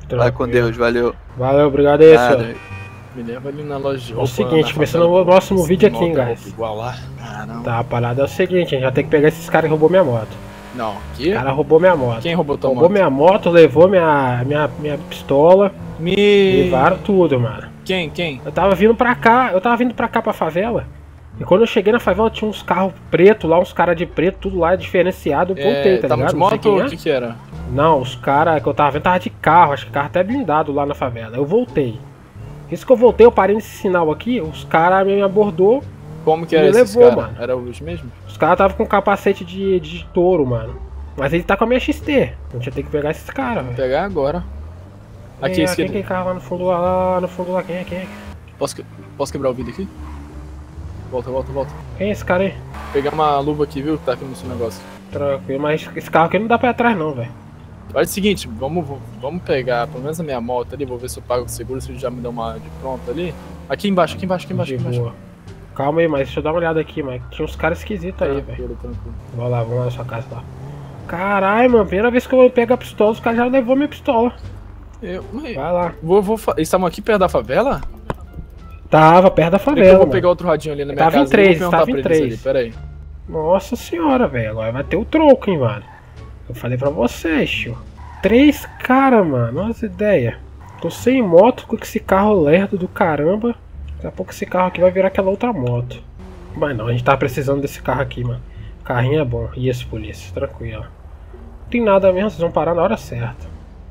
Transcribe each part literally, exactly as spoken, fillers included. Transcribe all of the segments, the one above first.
Vai com Deus, valeu. Valeu, obrigado aí, Nada. senhor. Me leva ali na loja de É roupa. o seguinte, na começando favela, o próximo vídeo aqui, hein, moto, guys. roupa igual lá. Caramba. Tá, a parada é o seguinte, a gente vai ter que pegar esses caras que roubou minha moto. Não, O que? cara roubou minha moto. Quem roubou tua Roubou moto? minha moto, levou minha, minha, minha pistola, Me... levaram tudo, mano. Quem, quem? Eu tava vindo pra cá, eu tava vindo pra cá pra favela. E quando eu cheguei na favela tinha uns carros pretos lá, uns caras de preto, tudo lá diferenciado. Eu voltei, É, tá tava ligado? de Não sei moto quem ou é. o que que era? Não, os caras que eu tava vendo tava de carro, acho que carro até blindado lá na favela. Eu voltei. Isso que eu voltei, eu parei nesse sinal aqui, os caras me abordou. Como que Me era esses levou, cara? mano. Era os mesmos? Os caras estavam com capacete de, de touro, mano. Mas ele tá com a minha X T. A gente ia ter que pegar esses caras, Vou velho. pegar agora. Aqui, Quem é, esquerda. quem que é carro lá no fundo, lá, lá no fundo lá, quem é, quem é? Posso, que- posso quebrar o vidro aqui? Volta, volta, volta. Quem é esse cara aí? Vou pegar uma luva aqui, viu? Que tá aqui no seu negócio. Tranquilo, mas esse carro aqui não dá pra ir atrás não, velho. Olha o seguinte, vamos, vamos pegar pelo menos a minha moto ali, vou ver se eu pago o seguro, se ele já me dá uma de pronto ali. Aqui embaixo, aqui embaixo, aqui embaixo, De aqui embaixo. boa. Calma aí, mas deixa eu dar uma olhada aqui, mano. Tinha uns caras esquisitos aí, velho. Tranquilo, tranquilo. Vamos lá, vamos lá na sua casa lá. Caralho, mano, primeira vez que eu pego a pistola, os caras já levou minha pistola. Eu, mas, Vai lá. vou, vou, fa- eles estavam aqui perto da favela? Tava perto da Peraí que favela, eu vou mano. pegar outro radinho ali na minha Tava em casa. três, e vou perguntar tava em pra eles três. ali, peraí. Nossa senhora, velho. Agora vai ter o troco, hein, mano. Eu falei pra vocês, tio. Três caras, mano. Olha as ideias. Tô sem moto com esse carro lerdo do caramba. Daqui a pouco esse carro aqui vai virar aquela outra moto. Mas não, a gente tá precisando desse carro aqui, mano. Carrinho é bom. Isso, polícia. Tranquilo. Não tem nada mesmo, vocês vão parar na hora certa.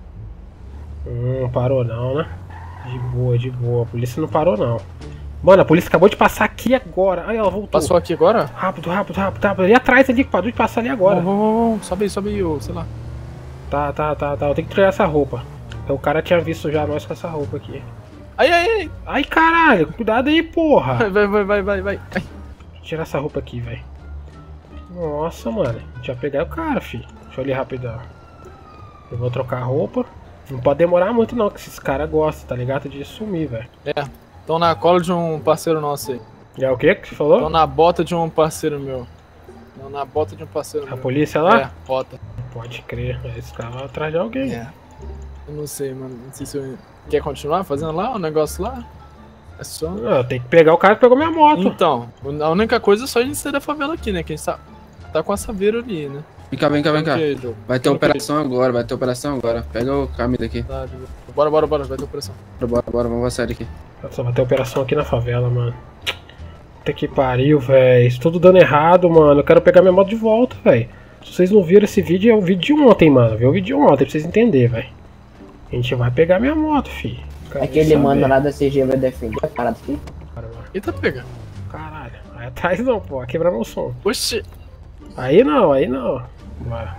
Hum, não parou não, né? De boa, de boa. A polícia não parou não. Mano, a polícia acabou de passar aqui agora. Aí ela voltou. Passou aqui agora? Rápido, rápido, rápido, rápido. Ali atrás ali, parou de passar ali agora. Vamos, vamos, vamos. Sobe aí, sobe aí, ô, sei lá. Tá, tá, tá, tá. Eu tenho que tirar essa roupa. O cara tinha visto já nós com essa roupa aqui. Ai, ai, ai. Ai, caralho, cuidado aí, porra. Vai, vai, vai, vai, vai. Ai. Vou tirar essa roupa aqui, velho. Nossa, mano. A gente vai pegar o cara, filho. Deixa eu ali rapidão. Eu vou trocar a roupa. Não pode demorar muito não, que esses caras gostam, tá ligado? De sumir, velho. É, estão na cola de um parceiro nosso aí. E é o que que você falou? Estão na bota de um parceiro meu. Estão na bota de um parceiro A meu. polícia lá? É, bota. Pode crer. Esse cara vai atrás de alguém. É. Eu não sei, mano. Não sei se eu... Quer continuar fazendo lá o negócio lá? É só... Não, eu tenho que pegar o cara que pegou minha moto. Então, a única coisa é só a gente sair da favela aqui, né? Que a gente tá, tá com a saveira ali, né? Vem cá, vem cá, vem cá. Ok, Joe. Vai ter Ok. operação agora, vai ter operação agora. Pega o caminho daqui. Tá, de boa. Bora, bora, bora. Vai ter operação. Bora, bora, bora, vamos sair daqui. Nossa, vai ter operação aqui na favela, mano. Puta que pariu, velho. Isso tudo dando errado, mano. Eu quero pegar minha moto de volta, velho. Se vocês não viram esse vídeo, é o vídeo de ontem, mano. Vê o vídeo de ontem pra vocês entenderem, velho. A gente vai pegar minha moto, fi. Quero Aquele saber. mano lá da C G vai defender a parada aqui. Eita, pega. Caralho. Aí atrás não, pô. Vai quebrar meu som. Oxi. Aí não, aí não. Bora.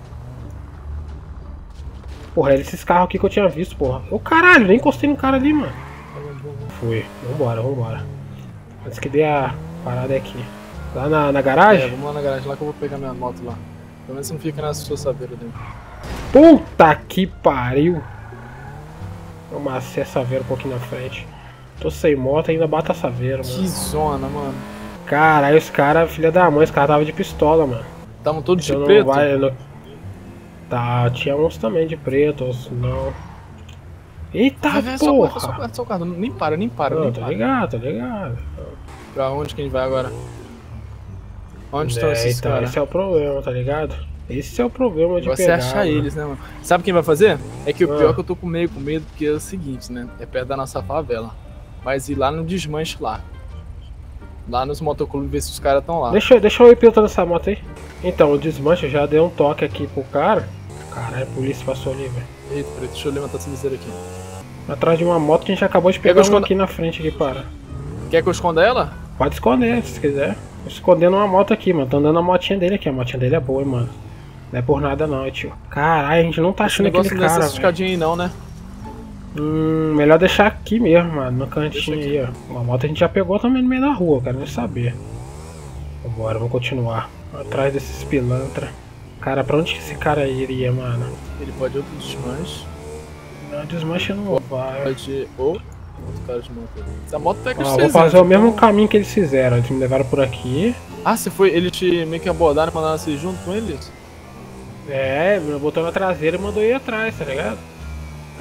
Porra, era esses carros aqui que eu tinha visto, porra. Ô caralho, nem encostei no cara ali, mano. Fui. Vambora, vambora. Antes que dê a parada aqui. Lá na, na É, garagem? vamos lá na garagem lá que eu vou pegar minha moto lá. Pelo menos não fica na sua saveira dentro. Puta que pariu. Eu amassei a saveira um pouquinho na frente. Tô sem moto ainda bata a saveira, Que mano. zona, mano. Caralho, os caras, filha da mãe, os caras tava de pistola, mano. Estavam todos de Então não preto? vai, não... Tá, tinha uns também de preto, outros não. Eita Vai, vai, só o carro, só o porra! carro, só o carro. Nem para, nem para, Não, nem tô para. ligado, tô ligado. Pra onde que a gente vai agora? Onde estão É, esses então, caras? esse é o problema, tá ligado? Esse é o problema de Você pegar. achar mano. eles, né, mano? Sabe quem vai fazer? É que o Ah. pior é que eu tô com meio com medo, porque é o seguinte, né? É perto da nossa favela. Mas ir lá no desmanche lá. Lá nos motoclubes ver se os caras estão lá. Deixa, eu- deixa eu ir pilotando essa moto aí. Então, o desmanche já deu um toque aqui pro cara. Caralho, a polícia passou ali, velho. Eita, preto, deixa eu levantar essa viseira aqui. Atrás de uma moto que a gente acabou de Quer pegar que eu uma esconda- aqui na frente aqui, para. Quer que eu esconda ela? Pode esconder, se quiser. Tô escondendo uma moto aqui, mano. Tô andando a motinha dele aqui. A motinha dele é boa, hein, mano. Não é por nada não, tio. Caralho, a gente não tá Esse achando negócio aquele não deve ser cara, essa velho. escadinha aí não, né? Hum, melhor deixar aqui mesmo, mano. No cantinho Deixa aí, ó. Uma moto a gente já pegou também no meio da rua, quero nem saber. Vambora, vamos continuar. Atrás desses pilantra. Cara, pra onde que esse cara iria, mano? Ele pode ir outro desmanche. Não, desmanche não vai. Pode... Ou... Outro cara de moto. Essa moto pega os Ó, vou três fazer anos, o mesmo então- caminho que eles fizeram. Eles me levaram por aqui. Ah, você foi... Ele te meio que abordaram e mandaram você ir junto com eles? É, botou na traseira e mandou ir atrás, tá ligado?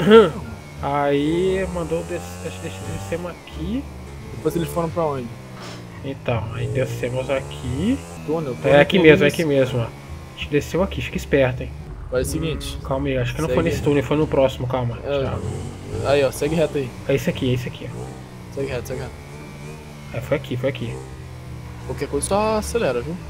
Aí mandou des descemos aqui. Depois eles foram pra onde? Então, aí descemos aqui. Túnel, túnel, É aqui túnel, mesmo, é isso. aqui mesmo, ó. A gente desceu aqui, fica esperto, hein. Faz o seguinte. Calma aí, acho que não Segue. foi nesse túnel, foi no próximo, calma. É. Tchau. Aí, ó, segue reto aí. É esse aqui, é esse aqui, ó. Segue reto, segue reto. É, foi aqui, foi aqui. Qualquer coisa só acelera, viu?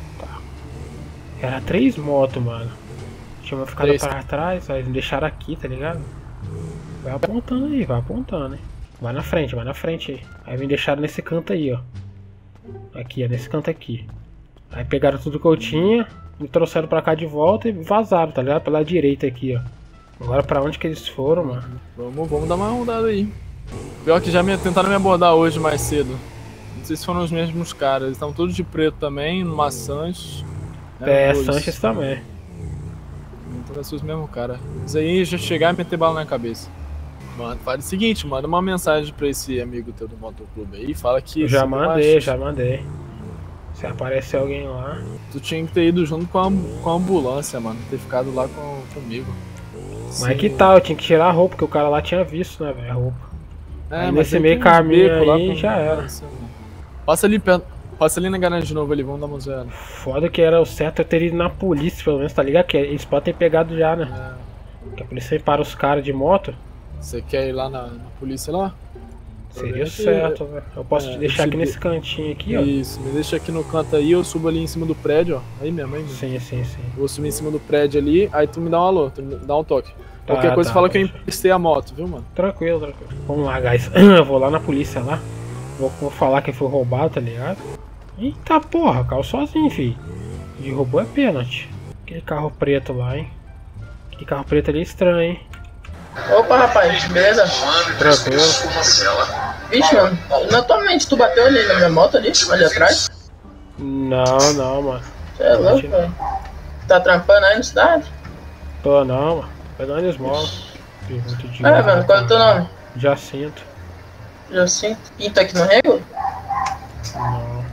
Era três motos, mano. Tinha uma ficado Três. pra trás, aí me deixaram aqui, tá ligado? Vai apontando aí, vai apontando, hein. Vai na frente, vai na frente aí. Aí me deixaram nesse canto aí, ó. Aqui, ó, nesse canto aqui. Aí pegaram tudo que eu tinha, me trouxeram pra cá de volta e vazaram, tá ligado? Pela direita aqui, ó. Agora pra onde que eles foram, mano? Vamos, vamos dar uma rodada aí. Pior que já me, tentaram me abordar hoje mais cedo. Não sei se foram os mesmos caras. Eles estão todos de preto também, no Sanches. É, Sanches também. Então deve ser os mesmos caras. Isso aí já chegar e meter bala na cabeça. Mano, faz o seguinte, manda uma mensagem pra esse amigo teu do motoclube aí. Fala que... Eu já você mandei, vai- já mandei. Se aparecer alguém lá. Tu tinha que ter ido junto com a, com a ambulância, mano. Ter ficado lá com, comigo. Mas que tal, eu tinha que tirar a roupa, porque o cara lá tinha visto, né, velho, a roupa. É, Aí mas nesse aí meio tem uns caminho becos lá aí, com- já era. Passa ali perto. Passa ali na garagem de novo ali, vamos dar uma zoada. Foda que era o certo eu ter ido na polícia, pelo menos, tá ligado? Que eles podem ter pegado já, né? É, Que a polícia para os caras de moto. você quer ir lá na, na polícia lá? Seria É, certo, velho. Eu posso é, te deixar eu aqui te- nesse cantinho aqui, ó. Isso, me deixa aqui no canto aí, eu subo ali em cima do prédio, ó. Aí mesmo, aí mesmo. Sim, sim, sim. Eu vou subir em cima do prédio ali, aí tu me dá um alô, tu me dá um toque. Tá, Qualquer coisa tá, fala que eu pode. emprestei a moto, viu, mano? Tranquilo, tranquilo. Vamos lá, guys. Eu vou lá na polícia lá. Vou, vou falar que foi roubado, tá ligado? Eita porra, carro sozinho, filho. De roubou é pênalti. Aquele carro preto lá, hein? Aquele carro preto ali é estranho, hein? Opa, rapaz, beleza? Tranquilo. Vixe, mano, naturalmente tu bateu ali na minha moto ali, ali atrás? Não, não, mano. Você é louco, velho. Tá trampando aí na cidade? Tô não, mano. Tô pegando esmola. Pergunta de É, mano, qual é o teu nome? Jacinto. Jacinto. Pinta aqui no rego? Não.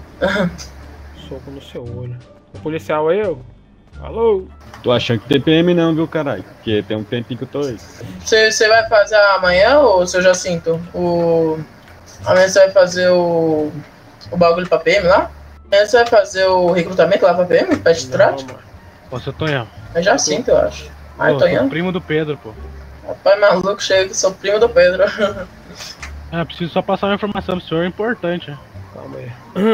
Soco no seu olho. O policial aí, eu? Alô? Tô achando que tem P M não, viu, caralho? Porque tem um tempinho que eu tô aí. Você você vai fazer amanhã, ô seu Jacinto? O... Amanhã você vai fazer o... O bagulho pra P M lá? Amanhã você vai fazer o recrutamento lá pra P M? Pra te Não, trate? mano. Ô, seu Tonhão. É Jacinto, eu acho. Ai, Ô, sou Tonhão? primo do Pedro, pô. Rapaz maluco, chega que sou primo do Pedro. É, preciso só passar uma informação pro senhor importante. Calma aí.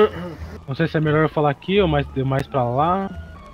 Não sei se é melhor eu falar aqui ou mais, mais pra lá.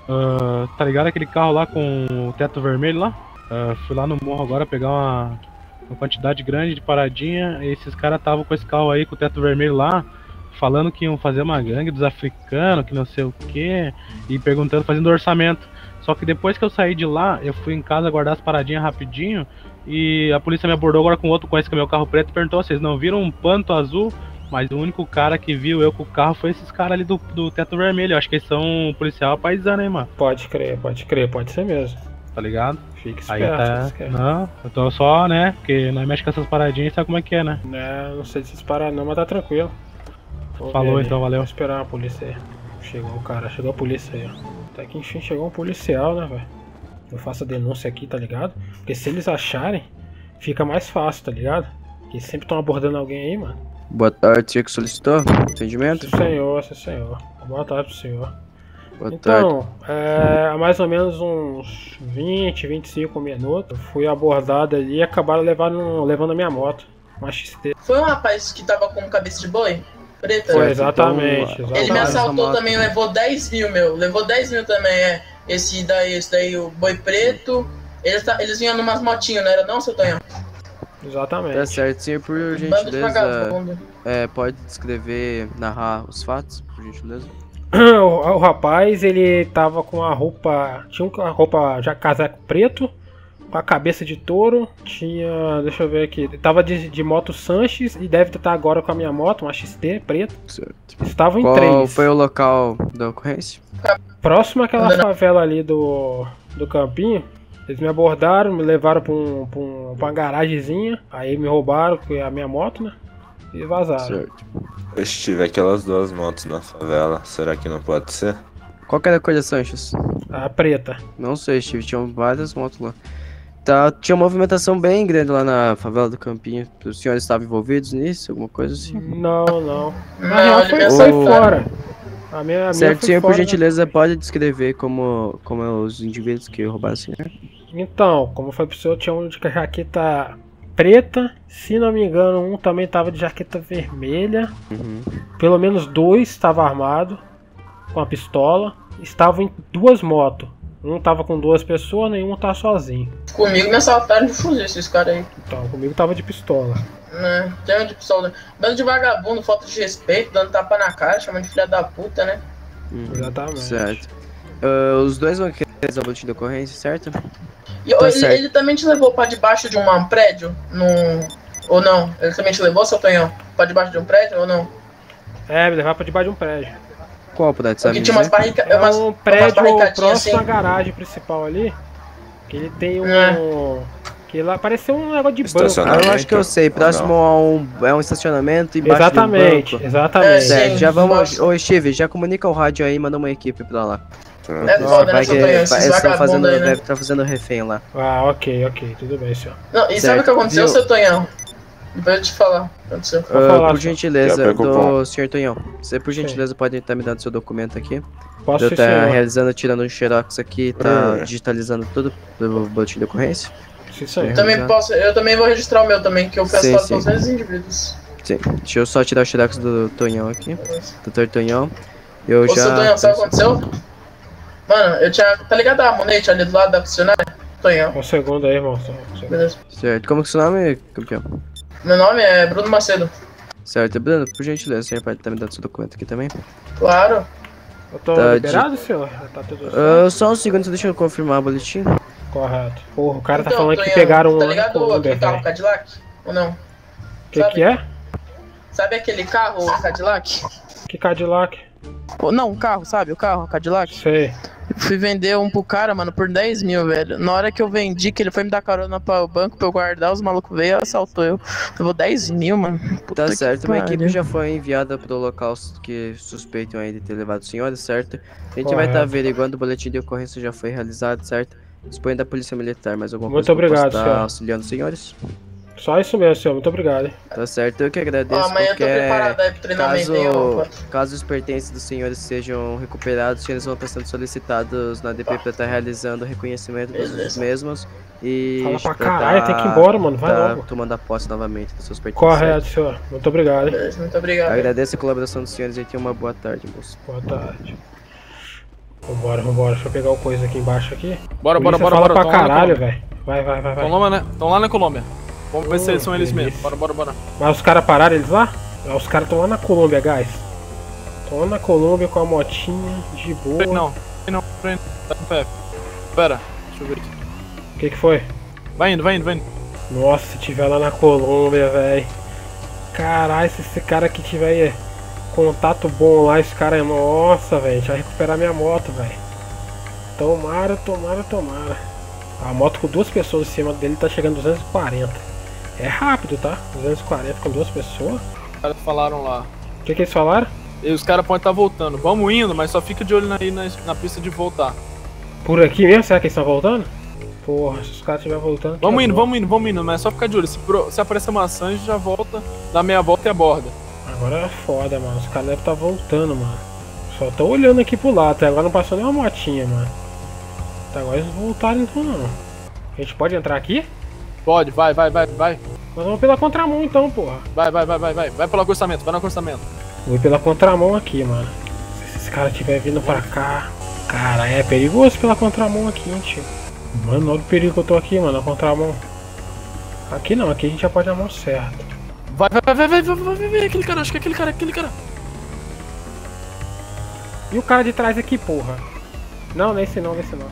Ah, tá ligado aquele carro lá com o teto vermelho lá? Ah, fui lá no morro agora pegar uma, uma quantidade grande de paradinha. E esses caras estavam com esse carro aí com o teto vermelho lá, falando que iam fazer uma gangue dos africanos, que não sei o que, e perguntando, fazendo orçamento. Só que depois que eu saí de lá, eu fui em casa guardar as paradinhas rapidinho. E a polícia me abordou agora com outro com esse que é meu carro preto e perguntou: vocês não viram um panto azul? Mas o único cara que viu eu com o carro foi esses caras ali do, do teto vermelho. Eu acho que eles são policial paisano, hein, mano. Pode crer, pode crer, pode ser mesmo. Tá ligado? Fique Aí esperto. tá. se quer. Não, eu tô só, né? Porque nós mexe com essas paradinhas, sabe como é que é, né? Né, não sei se vocês pararam não, mas tá tranquilo. Vou Falou, ver ali. então, valeu. Vou esperar a polícia aí. Chegou o cara, chegou a polícia aí, ó. Até que enfim chegou um policial, né, velho? Eu faço a denúncia aqui, tá ligado? Porque se eles acharem, fica mais fácil, tá ligado? Porque eles sempre estão abordando alguém aí, mano. Boa tarde, você que solicitou atendimento? Sim, senhor, sim, senhor. Boa tarde pro senhor. Boa tarde. Então, é, há mais ou menos uns vinte, vinte e cinco minutos, eu fui abordado ali e acabaram levando, levando a minha moto. Uma X T. Foi um rapaz que tava com cabeça de boi? Preta? Foi, Certo, exatamente, então, exatamente. Ele me essa assaltou moto- também, levou dez mil, meu. Levou dez mil também, é. Esse daí, esse daí, o boi preto. Eles, tá- eles vinham numas motinhas, não era não, seu Tonhão? Exatamente. Tá certo, senhor, por Bando de gentileza, vagabundo. é, pode descrever, narrar os fatos, por gentileza? O, o rapaz, ele tava com a roupa. Tinha uma roupa já casaco preto, com a cabeça de touro. Tinha. Deixa eu ver aqui. Ele tava de, de moto Sanches e deve estar agora com a minha moto, uma X T preta. Certo. Estavam em Qual três. foi o local da ocorrência? Próximo àquela Andando. favela ali do, do Campinho. Eles me abordaram, me levaram pra, um, pra, um, pra uma garagemzinha. Aí me roubaram com a minha moto, né? E vazaram. Certo. Eu estive aquelas duas motos na favela, será que não pode ser? Qual que era a cor da Sanches? A preta. Não sei, Steve, tinham várias motos lá. Tá, tinha uma movimentação bem grande lá na favela do Campinho. Os senhores estavam envolvidos nisso? Alguma coisa assim? Não, não. Na Não, real, ele foi, veio foi sair fora. A minha, a minha Certinho, foi por fora, gentileza, pode descrever como, como é os indivíduos que roubaram o senhor? Então, como foi pro senhor, tinha um de jaqueta preta. Se não me engano, um também tava de jaqueta vermelha. Uhum. Pelo menos dois estavam armados com a pistola. Estavam em duas motos. Um tava com duas pessoas, nenhum tá sozinho. Comigo me assaltaram de fuzil esses caras aí. Então, comigo tava de pistola. Né? Tem de pistola. Bando de vagabundo, falta de respeito, dando tapa na cara, chamando de filha da puta, né? Uhum. Exatamente. Certo. Uh, os dois vão querer fazer o boletim de ocorrência, certo? E Tá ele, certo. ele também te levou pra debaixo de um prédio? Num... Ou não? Ele também te levou, seu Tonhão? Pra debaixo de um prédio ou não? É, me levar pra debaixo de um prédio. Qual prédio, sabe? Porque tinha umas, dizer? barrica... É umas, um umas prédio barricadinhas próximo assim. à garagem principal ali. Que ele tem um. É. Que lá pareceu um negócio de banco. Ah, Estacionamento. eu acho que eu sei. Próximo a um, é um estacionamento embaixo Exatamente, de um banco. exatamente. É, Certo, sim, já vamos... embaixo. Ô, Steve, já comunica o rádio aí e manda uma equipe pra lá. É foda, né, Vai seu que- Tonhão? vai- Esses eles estão fazendo, vagabundos aí, né? deve estar fazendo refém lá. Ah, ok, ok, tudo bem, senhor. Não, e sabe Certo, o que aconteceu, viu? seu Tonhão? Depois eu te falar o que aconteceu. Vou Ah, falar, por senhor. gentileza, Já preocupou. do senhor Tonhão, você por Sim. gentileza pode estar me dando seu documento aqui. Posso Eu ser estar senhor? realizando, tirando um xerox aqui, tá É. digitalizando tudo do boletim de ocorrência. Sim, senhor. Também já. posso, eu também vou registrar o meu também, que eu peço Sim, para sim. todos os indivíduos. Sim, deixa eu só tirar o xerox do Tonhão aqui, doutor Tonhão. Eu Ô, já... seu Tonhão, sabe o que aconteceu? Mano, eu tinha. Tá ligado a Monete ali do lado da funcionária? Tonhão. Um segundo aí, irmão. só um segundo. Beleza. Certo, como que é o seu nome, campeão? Meu nome é Bruno Macedo. Certo, Bruno, por gentileza, o senhor pode estar me dando seu documento aqui também? Claro. Eu tô Tá, liberado, senhor? Já tá tudo certo? Ah, só um segundo, deixa eu confirmar o boletim. Correto. Porra, o cara tá Então, falando que Tonhão, pegaram um Tá lá na ligado Colômbia, aquele carro velho. Cadillac? Ou não? Que que é? Sabe aquele carro Cadillac? Que Cadillac? Pô, não, o carro, sabe? O carro Cadillac? Sei. Fui vender um pro cara, mano, por dez mil, velho. Na hora que eu vendi, que ele foi me dar carona para o banco pra eu guardar, os malucos veio e assaltou eu. Levou dez mil, mano. Puta Tá que certo, uma pariu. equipe já foi enviada pro local que suspeitam aí de ter levado o senhor, certo? A gente vai Correto. estar averiguando, o boletim de ocorrência já foi realizado, certo? Dispõe da polícia militar, mais alguma Muito coisa que eu obrigado, possa estar senhor. auxiliando os senhores? Só isso mesmo, senhor. Muito obrigado, hein? Tá certo, eu que agradeço. Ó, amanhã eu tô qualquer- preparado aí pro treinamento, hein, Caso, ô. caso os pertences dos senhores sejam recuperados, os senhores vão estar sendo solicitados na D P para estar realizando o reconhecimento dos Beleza. mesmos e Fala pra pra caralho, tá- tem que ir embora, mano. Vai tá logo. tomando a posse novamente dos seus pertences. Correto, senhor. Muito obrigado, hein? Beleza, muito obrigado. Agradeço a colaboração dos senhores e tenham uma boa tarde, moço. Boa tarde. Vambora, vambora. Deixa eu pegar o coisa aqui embaixo aqui. Bora, bora, Polícia bora, fala bora. pra tão lá na caralho, Colômbia. velho. Vai, vai, vai, vai. Tão lá, né? Tão lá na Colômbia. Vamos ver se Hum, eles são eles delícia. mesmos. Bora, bora, bora. Mas os caras pararam eles lá? Ah, os caras estão lá na Colômbia, guys. Estão lá na Colômbia com a motinha de boa. Não, não, não, tá com pé. Pera, deixa eu ver aqui. O que que foi? Vai indo, vai indo, vai indo. Nossa, se tiver lá na Colômbia, velho. Caralho, se esse cara aqui tiver eh, contato bom lá, esse cara é. Nossa, velho. A gente vai recuperar minha moto, velho. Tomara, tomara, tomara. A moto com duas pessoas em cima dele tá chegando a duzentos e quarenta. É rápido, tá? duzentos e quarenta com duas pessoas. Os caras falaram lá. O que que eles falaram? E os caras podem estar voltando. Vamos indo, mas só fica de olho aí na, na pista de voltar. Por aqui mesmo? Será que eles estão voltando? Porra, se os caras estiverem voltando. Vamos que é indo, bom. vamos indo, vamos indo, mas é só ficar de olho. Se, pro- se aparecer maçã, a gente já volta, dá meia volta e aborda. Agora é foda, mano. Os caras devem estar voltando, mano. Só tô olhando aqui pro lado. Até agora não passou nenhuma motinha, mano. Até agora eles não voltaram então não. A gente pode entrar aqui? Pode, vai, vai, vai, vai. Nós vamos pela contramão então, porra. Vai, vai, vai, vai, vai. Vai pelo acostamento, vai no acostamento. Vou ir pela contramão aqui, mano. Se esse cara estiver vindo pra cá. Cara, é perigoso pela contramão aqui, hein, tio. Mano, olha o perigo que eu tô aqui, mano, na contramão. Aqui não, aqui a gente já pode ir na mão certa. Vai, vai, vai, vai, vai, vai, vai, vai, vai, aquele cara, acho que é aquele cara, aquele cara. E o cara de trás aqui, porra? Não, nesse não, nesse não.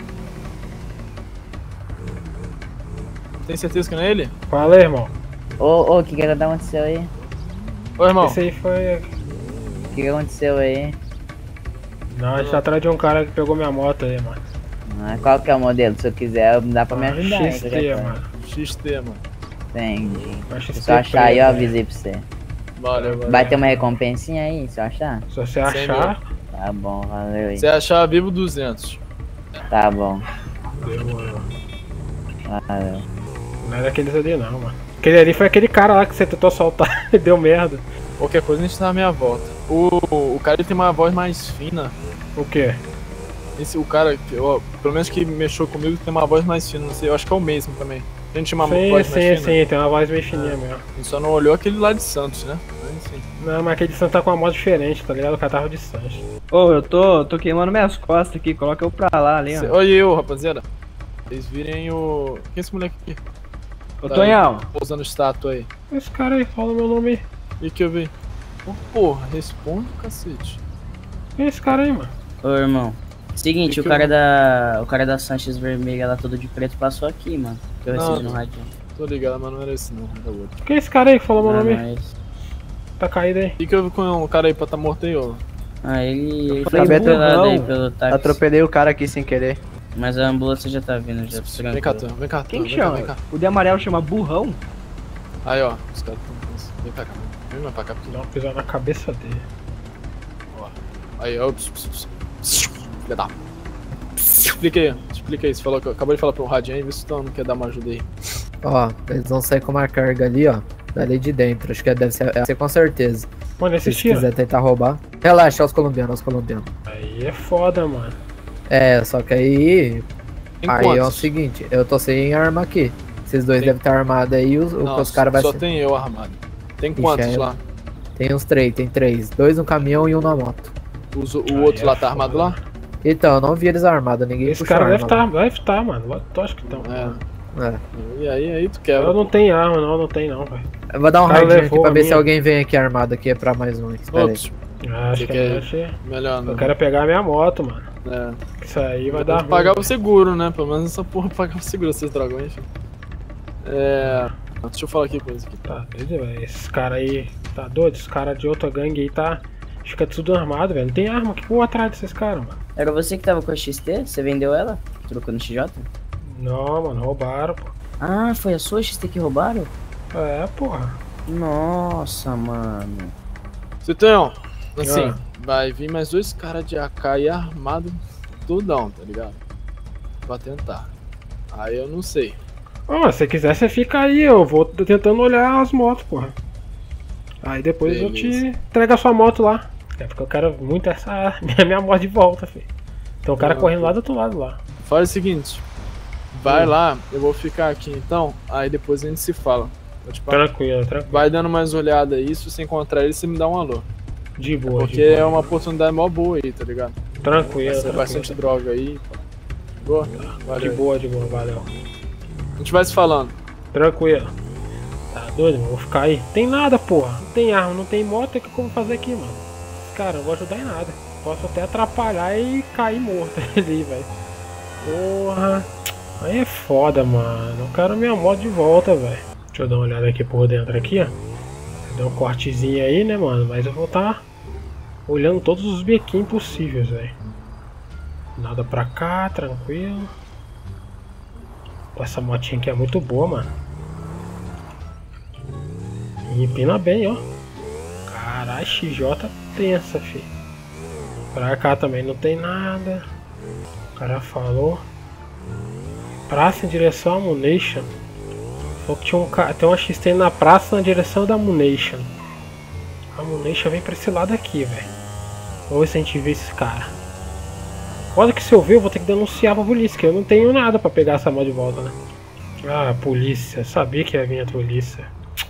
Tem certeza que não é ele? Fala aí, irmão. Ô, ô, o que que aconteceu aí? Ô, irmão. Esse aí foi. O que que aconteceu aí? Não, a gente tá atrás de um cara que pegou minha moto aí, mano. Ah, qual que é o modelo? Se eu quiser, dá pra me ajudar. hein, X T, qualquer coisa. mano. X T, mano. Entendi. A X T Se eu achar aí, eu preto, avisei pra você. Valeu, valeu. Vai ter uma recompensinha aí, se eu achar? Se você achar, Tá bom, valeu aí. Se achar vivo, duzentos. Tá bom. demorou. Ah, é. Não é daqueles ali não, mano. Aquele ali foi aquele cara lá que você tentou soltar e deu merda. Qualquer coisa a gente tá na minha volta. O, o cara ele tem uma voz mais fina. O quê? Esse, o cara, que, ó, pelo menos que mexeu comigo, tem uma voz mais fina. Não sei, eu acho que é o mesmo também. A gente tinha uma Sim, voz sim, mais fina. sim, tem uma voz meio fininha mesmo. A gente só não olhou aquele lá de Santos, né? Mas, enfim. Não, mas aquele de Santos tá com uma moto diferente, tá ligado? O cara tava de Santos. Ô, eu tô, tô queimando minhas costas aqui, coloca eu pra lá ali, Cê, ó. olha eu, rapaziada. Vocês virem o... Quem é esse moleque aqui? Ô, Tonhão. Pousando estátua aí. Esse cara aí, fala meu nome aí. E que eu vi? Ô, porra, responde, cacete. Quem é esse cara aí, mano? Ô, irmão. Seguinte, Que o que cara eu- da. O cara da Sanches Vermelha lá todo de preto passou aqui, mano. Que eu Não, recebi no rádio. Tô ligado, mas não era esse não, era outro. Quem é esse cara aí que falou meu Ah, nome não aí? é esse. Tá caído aí. E que eu vi com o cara aí pra tá morto aí, ó? Ah, ele, ele foi falei, atropelado burrão. aí pelo táxi. Atropelei o cara aqui sem querer. Mas a ambulância já tá vindo, já Vem cá, Tom, vem cá, Tom, Quem vem cá, chama? vem cá. O de amarelo chama burrão? Aí, ó, os caras tão... Vem pra cá, vem mais pra cá, porque Dá uma pisada na cabeça dele. Aí, ó. ps, ps, ps, ps, Filha da. Explica aí, explica aí. Você falou que acabou de falar pro rádio aí, vê se tu não quer dar uma ajuda aí. Ó, eles vão sair com uma carga ali, ó. Dali de dentro. Acho que deve ser, deve ser com certeza. Mano, Se esse eles tira. quiser tentar roubar. Relaxa, é os colombianos, os colombianos. Aí é foda, mano. É, só que aí. Tem Aí é o quantos? seguinte, eu tô sem arma aqui. Esses dois Tem- devem estar armados aí, os, Não, os caras vai só ser. tem eu armado. Tem Ixi, quantos é- lá? Tem uns três, tem três. Dois no caminhão e um na moto. Os- o Aí outro é lá tá foda. armado lá? Então, eu não vi eles armados, ninguém Esse puxou cara deve arma estar, tá, deve estar, mano. Eu acho que estão. É. lá. É. E aí, aí tu quebra. Eu não tenho arma, não, não tem não, velho. Eu vou dar um O cara radinho aqui levou pra a ver minha. se alguém vem aqui armado aqui é pra mais um. Espera aí. Outros. Acho Você que quer- é melhor. Melhor não. Eu quero pegar a minha moto, mano. É. Isso aí vai Tem dar que ruim. pagar o seguro, né? Pelo menos essa porra pagar o seguro, esses dragões, enfim. É. Deixa eu falar aqui coisa aqui. Tá, beleza, velho. Esses caras aí, tá doido? Esses caras de outra gangue aí tá. Fica tudo armado, velho. Não tem arma. O que eu vou atrás desses caras, mano? Era você que tava com a X T? Você vendeu ela? Trocou no X J? Não, mano, roubaram, pô. Ah, foi a sua X T que roubaram? É, porra. Nossa, mano. Citão, assim, Ah. vai vir mais dois caras de A K aí armado tudão, tá ligado? Pra tentar. Aí eu não sei. Ó, se você quiser, você fica aí. Eu vou tentando olhar as motos, porra. Aí depois eu te Beleza. entrego a sua moto lá. É porque eu quero muito essa minha, minha moto de volta, filho. Tem um cara Não, correndo filho. lá do outro lado lá. Faz o seguinte. Vai Hum. lá, eu vou ficar aqui então, aí depois a gente se fala. Eu te falo. Tranquilo, tranquilo. Vai dando mais olhada aí, se você encontrar ele, você me dá um alô. De boa, Porque de boa. é uma oportunidade mó boa aí, tá ligado? Tranquilo, Vai ser tranquilo. bastante droga aí. pô. Boa? De Valeu. boa, de boa, valeu. A gente vai se falando. Tranquilo. Tá doido, mano? Vou ficar aí. Tem nada, porra. Não tem arma, não tem moto. O que eu vou fazer aqui, mano? Cara, não vou ajudar em nada. Posso até atrapalhar e cair morto ali, velho. Porra. Aí é foda, mano. Eu quero minha moto de volta, velho. Deixa eu dar uma olhada aqui por dentro aqui, ó. Deu um cortezinho aí, né, mano? Mas eu vou estar olhando todos os bequinhos possíveis, velho. Nada pra cá, tranquilo. Essa motinha aqui é muito boa, mano. E empina bem, ó. Caralho, X J tensa, fi. Pra cá também não tem nada. O cara falou. Praça em direção à Ammunition. Falou que tinha um ca... tem uma X T na praça na direção da Ammunition. A Ammunition vem pra esse lado aqui, velho. Vamos ver se a gente vê esse cara. Olha que se eu ver, eu vou ter que denunciar pra polícia, que eu não tenho nada pra pegar essa moto de volta, né? Ah, polícia. Eu sabia que ia vir a polícia.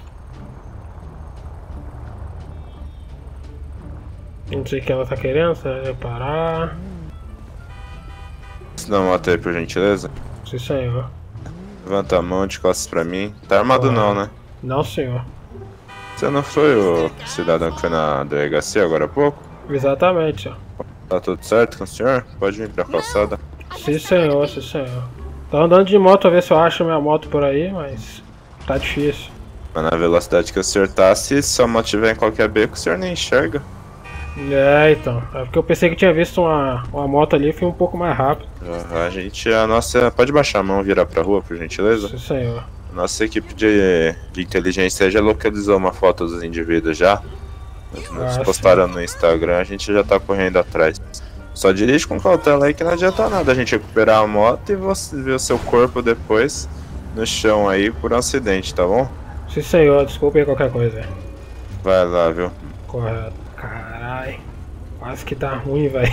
Não sei o que ela tá querendo, se ela vai parar. Se dá uma moto aí, por gentileza. Sim, senhor. Levanta a mão de costas pra mim. Tá armado não, né? Não, senhor. Você não foi o cidadão que foi na delegacia agora há pouco? Exatamente, ó. Tá tudo certo com o senhor? Pode vir pra calçada. Sim, senhor, sim, senhor. Tô andando de moto a ver se eu acho minha moto por aí, mas tá difícil. Mas na velocidade que o senhor tá, se sua moto tiver em qualquer beco, o senhor nem enxerga. É, então. É porque eu pensei que tinha visto uma, uma moto ali e fui um pouco mais rápido. A gente, a nossa... Pode baixar a mão e virar pra rua, por gentileza? Sim, senhor. Nossa equipe de, de inteligência já localizou uma foto dos indivíduos já. Nos Ah, postaram no Instagram, a gente já tá correndo atrás. Só dirige com cautela aí que não adianta nada a gente recuperar a moto e você ver o seu corpo depois no chão aí por um acidente, tá bom? Sim, senhor, desculpe aí qualquer coisa. Vai lá, viu? Correto. Caralho. Quase que tá ruim, velho.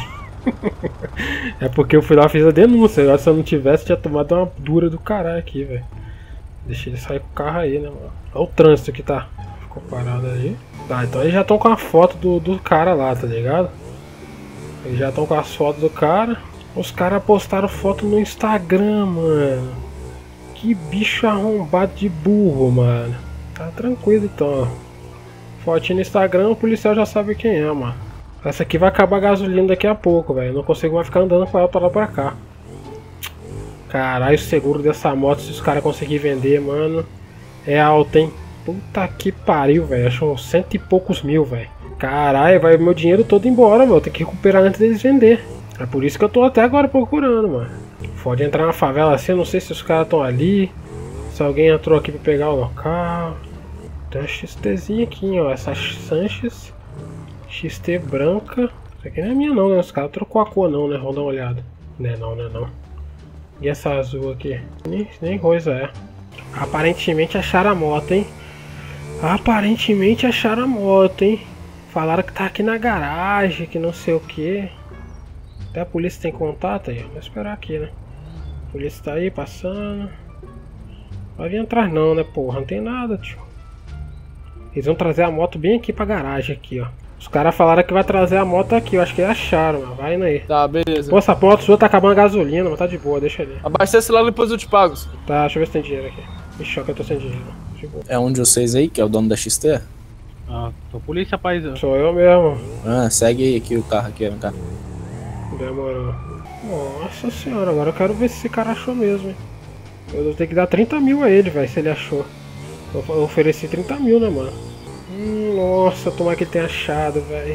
É porque eu fui lá e fiz a denúncia. Agora se eu não tivesse, tinha tomado uma dura do caralho aqui, velho. Deixa ele sair com o carro aí, né, mano? Olha o trânsito que tá. Ficou parado aí. Tá, então eles já estão com a foto do, do cara lá, tá ligado? Eles já estão com as fotos do cara. Os caras postaram foto no Instagram, mano. Que bicho arrombado de burro, mano. Tá tranquilo então. Fotinho no Instagram, o policial já sabe quem é, mano. Essa aqui vai acabar a gasolina daqui a pouco, velho. Não consigo mais ficar andando com ela pra lá pra cá. Caralho, o seguro dessa moto, se os caras conseguirem vender, mano, é alto, hein? Puta que pariu, velho. Acho uns cento e poucos mil, velho. Caralho, vai meu dinheiro todo embora, mano. Tem que recuperar antes deles vender. É por isso que eu tô até agora procurando, mano. Pode entrar na favela assim, eu não sei se os caras estão ali. Se alguém entrou aqui pra pegar o local. Tem uma XTzinha aqui, ó. Essa Sanches X T branca. Isso aqui não é minha não, né? Os caras trocou a cor não, né? Vamos dar uma olhada. Não é não, não é não. E essa azul aqui? Nem, nem coisa é. Aparentemente acharam a moto, hein? Aparentemente acharam a moto, hein? Falaram que tá aqui na garagem, que não sei o que. Até a polícia tem contato aí. Vou esperar aqui, né? A polícia tá aí passando. Vai vir atrás não, né, porra? Não tem nada, tio. Eles vão trazer a moto bem aqui pra garagem aqui, ó. Os caras falaram que vai trazer a moto aqui, eu acho que acharam, mano. Vai indo aí. Tá, beleza. Pô, essa moto sua tá acabando a gasolina, mas tá de boa, deixa ali. Abastece lá, depois eu te pago. Tá, deixa eu ver se tem dinheiro aqui. Ixi, ó que eu tô sem dinheiro. De boa. É um de vocês aí, que é o dono da X T? Ah, tô polícia, paizão. Sou eu mesmo. Ah, segue aí aqui o carro aqui, vem cá. Demorou. Nossa senhora, agora eu quero ver se esse cara achou mesmo, hein. Eu vou ter que dar trinta mil a ele, velho, se ele achou. Eu ofereci trinta mil, né, mano? Hum, nossa, tomara que ele tenha achado, velho.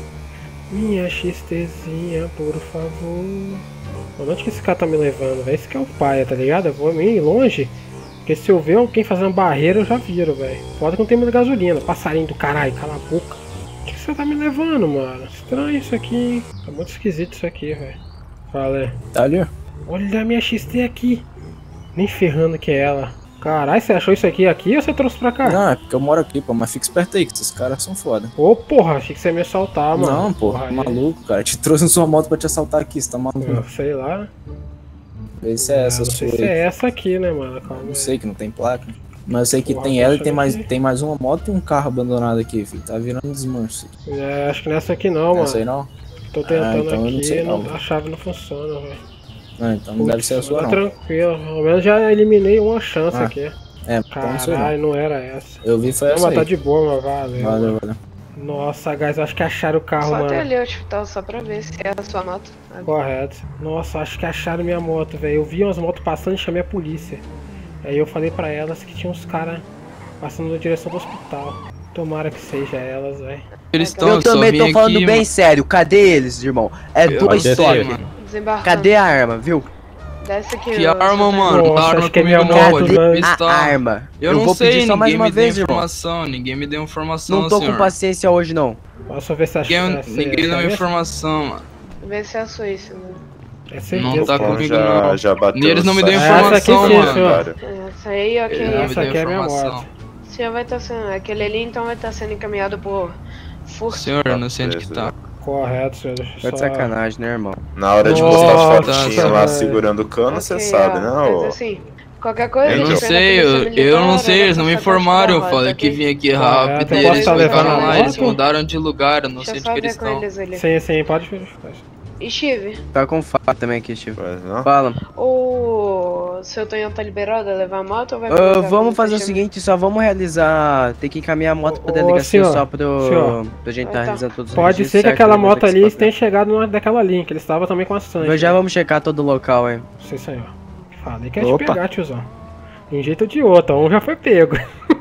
Minha XTzinha, por favor. Mano, onde que esse cara tá me levando, velho? Esse que é o pai, tá ligado? Eu vou meio longe. Porque se eu ver alguém fazendo barreira, eu já viro, velho. Foda que não tem muita gasolina. Passarinho do caralho, cala a boca. O que você tá me levando, mano? Estranho isso aqui, hein? Tá muito esquisito isso aqui, velho. Fala. Tá ali? Olha a minha X T aqui. Nem ferrando que é ela. Caralho, você achou isso aqui aqui ou você trouxe pra cá? Não, é porque eu moro aqui, pô, mas fica esperto aí, que esses caras são foda. Ô, porra, achei que você ia me assaltar, mano. Não, porra, porra maluco, aí. Cara. Te trouxe na sua moto pra te assaltar aqui, você tá maluco? Eu sei lá. Vê se é essa ah, não sei sua se aí. é essa aqui, né, mano? Calma Não aí. sei que não tem placa. Mas eu sei que Porra, tem ela e tem deixa eu mais, ver. tem mais uma moto e um carro abandonado aqui, filho. Tá virando desmanche. É, acho que nessa aqui não, mano. Essa aí não? Tô tentando Ah, então eu não aqui, sei não, não. a chave não funciona, velho. Ah, então não deve ser a sua, Tá não. tranquilo, pelo menos já eliminei uma chance Ah, aqui. É, então não sei não. Caralho, não era essa. Eu vi foi Não, essa mas tá aí. de boa, mas valeu. Valeu, valeu. Nossa, guys, acho que acharam o carro, Só mano. até ali o hospital, só pra ver se é a sua moto. Correto. Nossa, acho que acharam minha moto, velho. Eu vi umas motos passando e chamei a polícia. Aí eu falei pra elas que tinha uns caras passando na direção do hospital. Tomara que seja elas, velho. Eles estão, Eu também tô falando aqui, bem mano. sério. Cadê eles, irmão? É Eu dois não só. sei, mano. Desembarcando. Cadê a arma, viu? Desce aqui. Que ô, arma, seu mano? Nossa, Arma acho que é comigo minha não, moto, de velho. pistola. A arma. Eu, Eu não vou sei, pedir só mais ninguém uma me deu vez, irmão. informação, ninguém me deu informação, Não tô senhor. com paciência hoje, não. Posso ver se acha Ninguém, essa- ninguém deu essa- informação, mano. Vê se é a sua isso, mano. É certeza. Não tá Bom, comigo, já, não. já bateu Eles não me o deu site. Essa aqui informação, sim, mano. senhor. Essa aí, ok. Eles não me Essa deu aqui é minha informação. moto. O senhor vai estar sendo. Aquele ali então vai estar sendo encaminhado por furto. Senhor, eu não sei onde que tá. Correto, senhor. Deixa eu Tá de só... sacanagem, né, irmão? Na hora de Nossa, postar fotinha lá velho. segurando o cano, você Ok, sabe, ó, né, mas ô? assim, qualquer coisa. Eu a não gente vem da sei, polícia eu, militar, eu não ela sei, vai eles não me passar pra informaram. Eu rota, falei que ok? vim aqui Correto, rápido eu e posso eles tá levando ficaram a lá, eles moto? mudaram de lugar, eu não Deixa sei eu onde só que ver eles com estão. eles ali. Sim, sim, pode verificar. E Steve, Tá com fato também aqui, Steve. Mas não? Fala. o seu Tonhão tá liberado a levar a moto ou vai Ah, precisar vamos fazer o fechar? seguinte, só vamos realizar. Tem que encaminhar a moto pra Ô, delegacia senhor, só pro. senhor. Pra gente Ah, tá tá. realizando todos os Pode registros ser que certo, aquela né, moto daqui ali pra frente. tenha chegado numa daquela linha, que ele estava também com a Sandy. Nós já vamos checar todo o local, hein. Sim, senhor. Falei que ia te Opa. pegar, tiozão. De um jeito ou de outro, um já foi pego.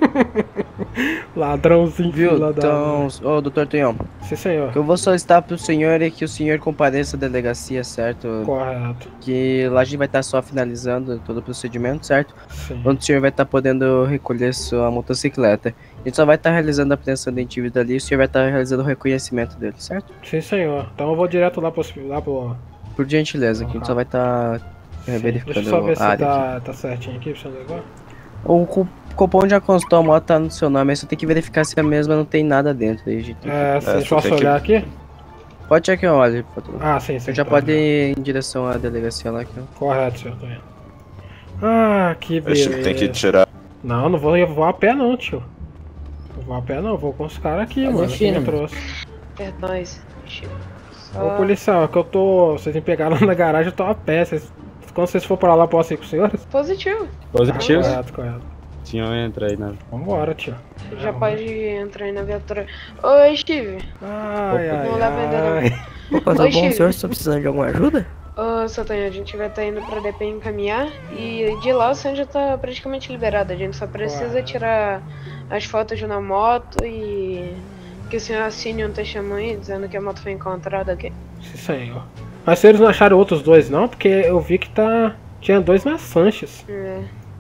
Ladrãozinho, Viu? fila da... Então, ô, doutor Tonhão, Sim, senhor. o que eu vou solicitar pro senhor é que o senhor compareça à delegacia, certo? Correto. Que lá a gente vai estar só finalizando todo o procedimento, certo? Sim. Onde o senhor vai estar podendo recolher sua motocicleta. A gente só vai estar realizando a apreensão do indivíduo ali e o senhor vai estar realizando o reconhecimento dele, certo? Sim, senhor. Então eu vou direto lá pro... Lá pro... Por gentileza, que a gente só vai estar É, verificando Deixa eu só ver se a área tá, tá certinho aqui pra você levar. O cu- cupom já constou, a moto tá no seu nome, aí só tem que verificar se a mesma não tem nada dentro. Aí a gente tem que- É, sim, deixa eu só olhar aqui. Pode ser que eu olhe, patrão. Ah, sim, sim. Você já tá, pode tá. ir em direção à delegacia lá, aqui, ó. Correto, senhor, tô indo. Ah, que Acho beleza. que tem que tirar. Não, não vou, eu vou a pé não, tio. Não vou a pé não, vou com os caras aqui, Mas mano. é Que me fino, trouxe. Perdões. Ô policial, é que eu tô. Vocês me pegaram lá na garagem, eu tô a pé. Vocês... Quando vocês for pra lá, posso ir com os senhores? Positivo. Positivo? Ah, correto, correto. Senhor, entra aí, né? Vambora, tio. Já pode entrar aí na viatura. Oi, Steve. Ai, ai, Não leva ainda não. Opa, tá Oi, bom, Steve. senhor? Você tá precisando de alguma ajuda? Ô, Sotanha, a gente vai estar indo pra D P encaminhar e de lá o Sam já tá praticamente liberado. A gente só precisa tirar as fotos na moto e que o senhor assine um testemunho dizendo que a moto foi encontrada aqui. Sim, senhor. Mas se eles não acharam outros dois, não? Porque eu vi que tá. Tinha dois na Sanches. É.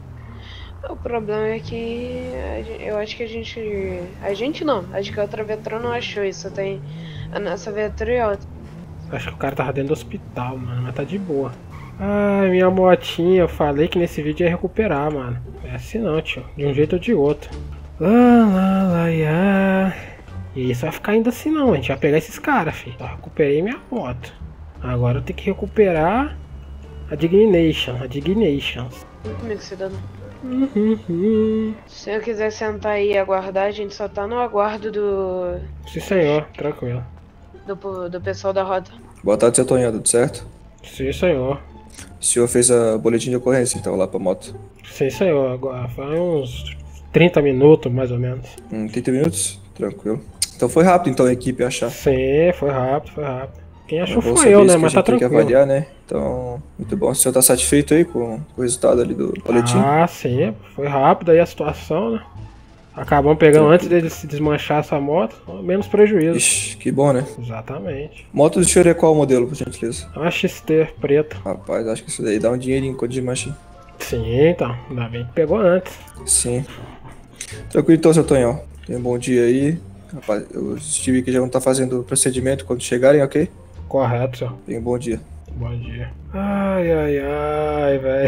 O problema é que a gen- eu acho que a gente. A gente não, acho que a outra viatura não achou isso. Tem a nossa viatura e a outra. Acho que o cara tava dentro do hospital, mano, mas tá de boa. Ai, minha motinha, eu falei que nesse vídeo ia recuperar, mano. É assim não, tio. De um jeito ou de outro. Lá, lá, lá, ia. E isso vai ficar ainda assim não, a gente vai pegar esses caras, filho. Eu recuperei minha moto. Agora eu tenho que recuperar a Dignation, a Dignations. Vem comigo, cidadão. Uhum. Se eu quiser sentar aí e aguardar, a gente só tá no aguardo do. Sim, senhor, tranquilo. do, do pessoal da rota. Boa tarde, seu Tonhão, tudo certo? Sim, senhor. O senhor fez a boletim de ocorrência, então, lá pra moto? Sim, senhor. Agora foi uns trinta minutos, mais ou menos. Hum, trinta minutos? Tranquilo. Então foi rápido, então, a equipe achar. Sim, foi rápido, foi rápido. Quem achou É bom foi saber eu, isso né? que Mas a tá gente tem que tranquilo. avaliar, né? Então, muito bom. O senhor tá satisfeito aí com, com o resultado ali do boletim? Ah, sim. Foi rápido aí a situação, né? Acabamos pegando antes dele se desmanchar essa moto, menos prejuízo. Ixi, que bom, né? Exatamente. Moto do senhor é qual modelo, por gentileza? É uma X T preta. Rapaz, acho que isso daí dá um dinheirinho quando desmancha. Sim, então. Ainda bem que pegou antes. Sim. Tranquilo então, seu Tonhão. Tenha um bom dia aí. Rapaz, eu estive que já vão estar fazendo o procedimento quando chegarem, ok? Correto, senhor. Tenha um bom dia. Bom dia. Ai, ai, ai, velho.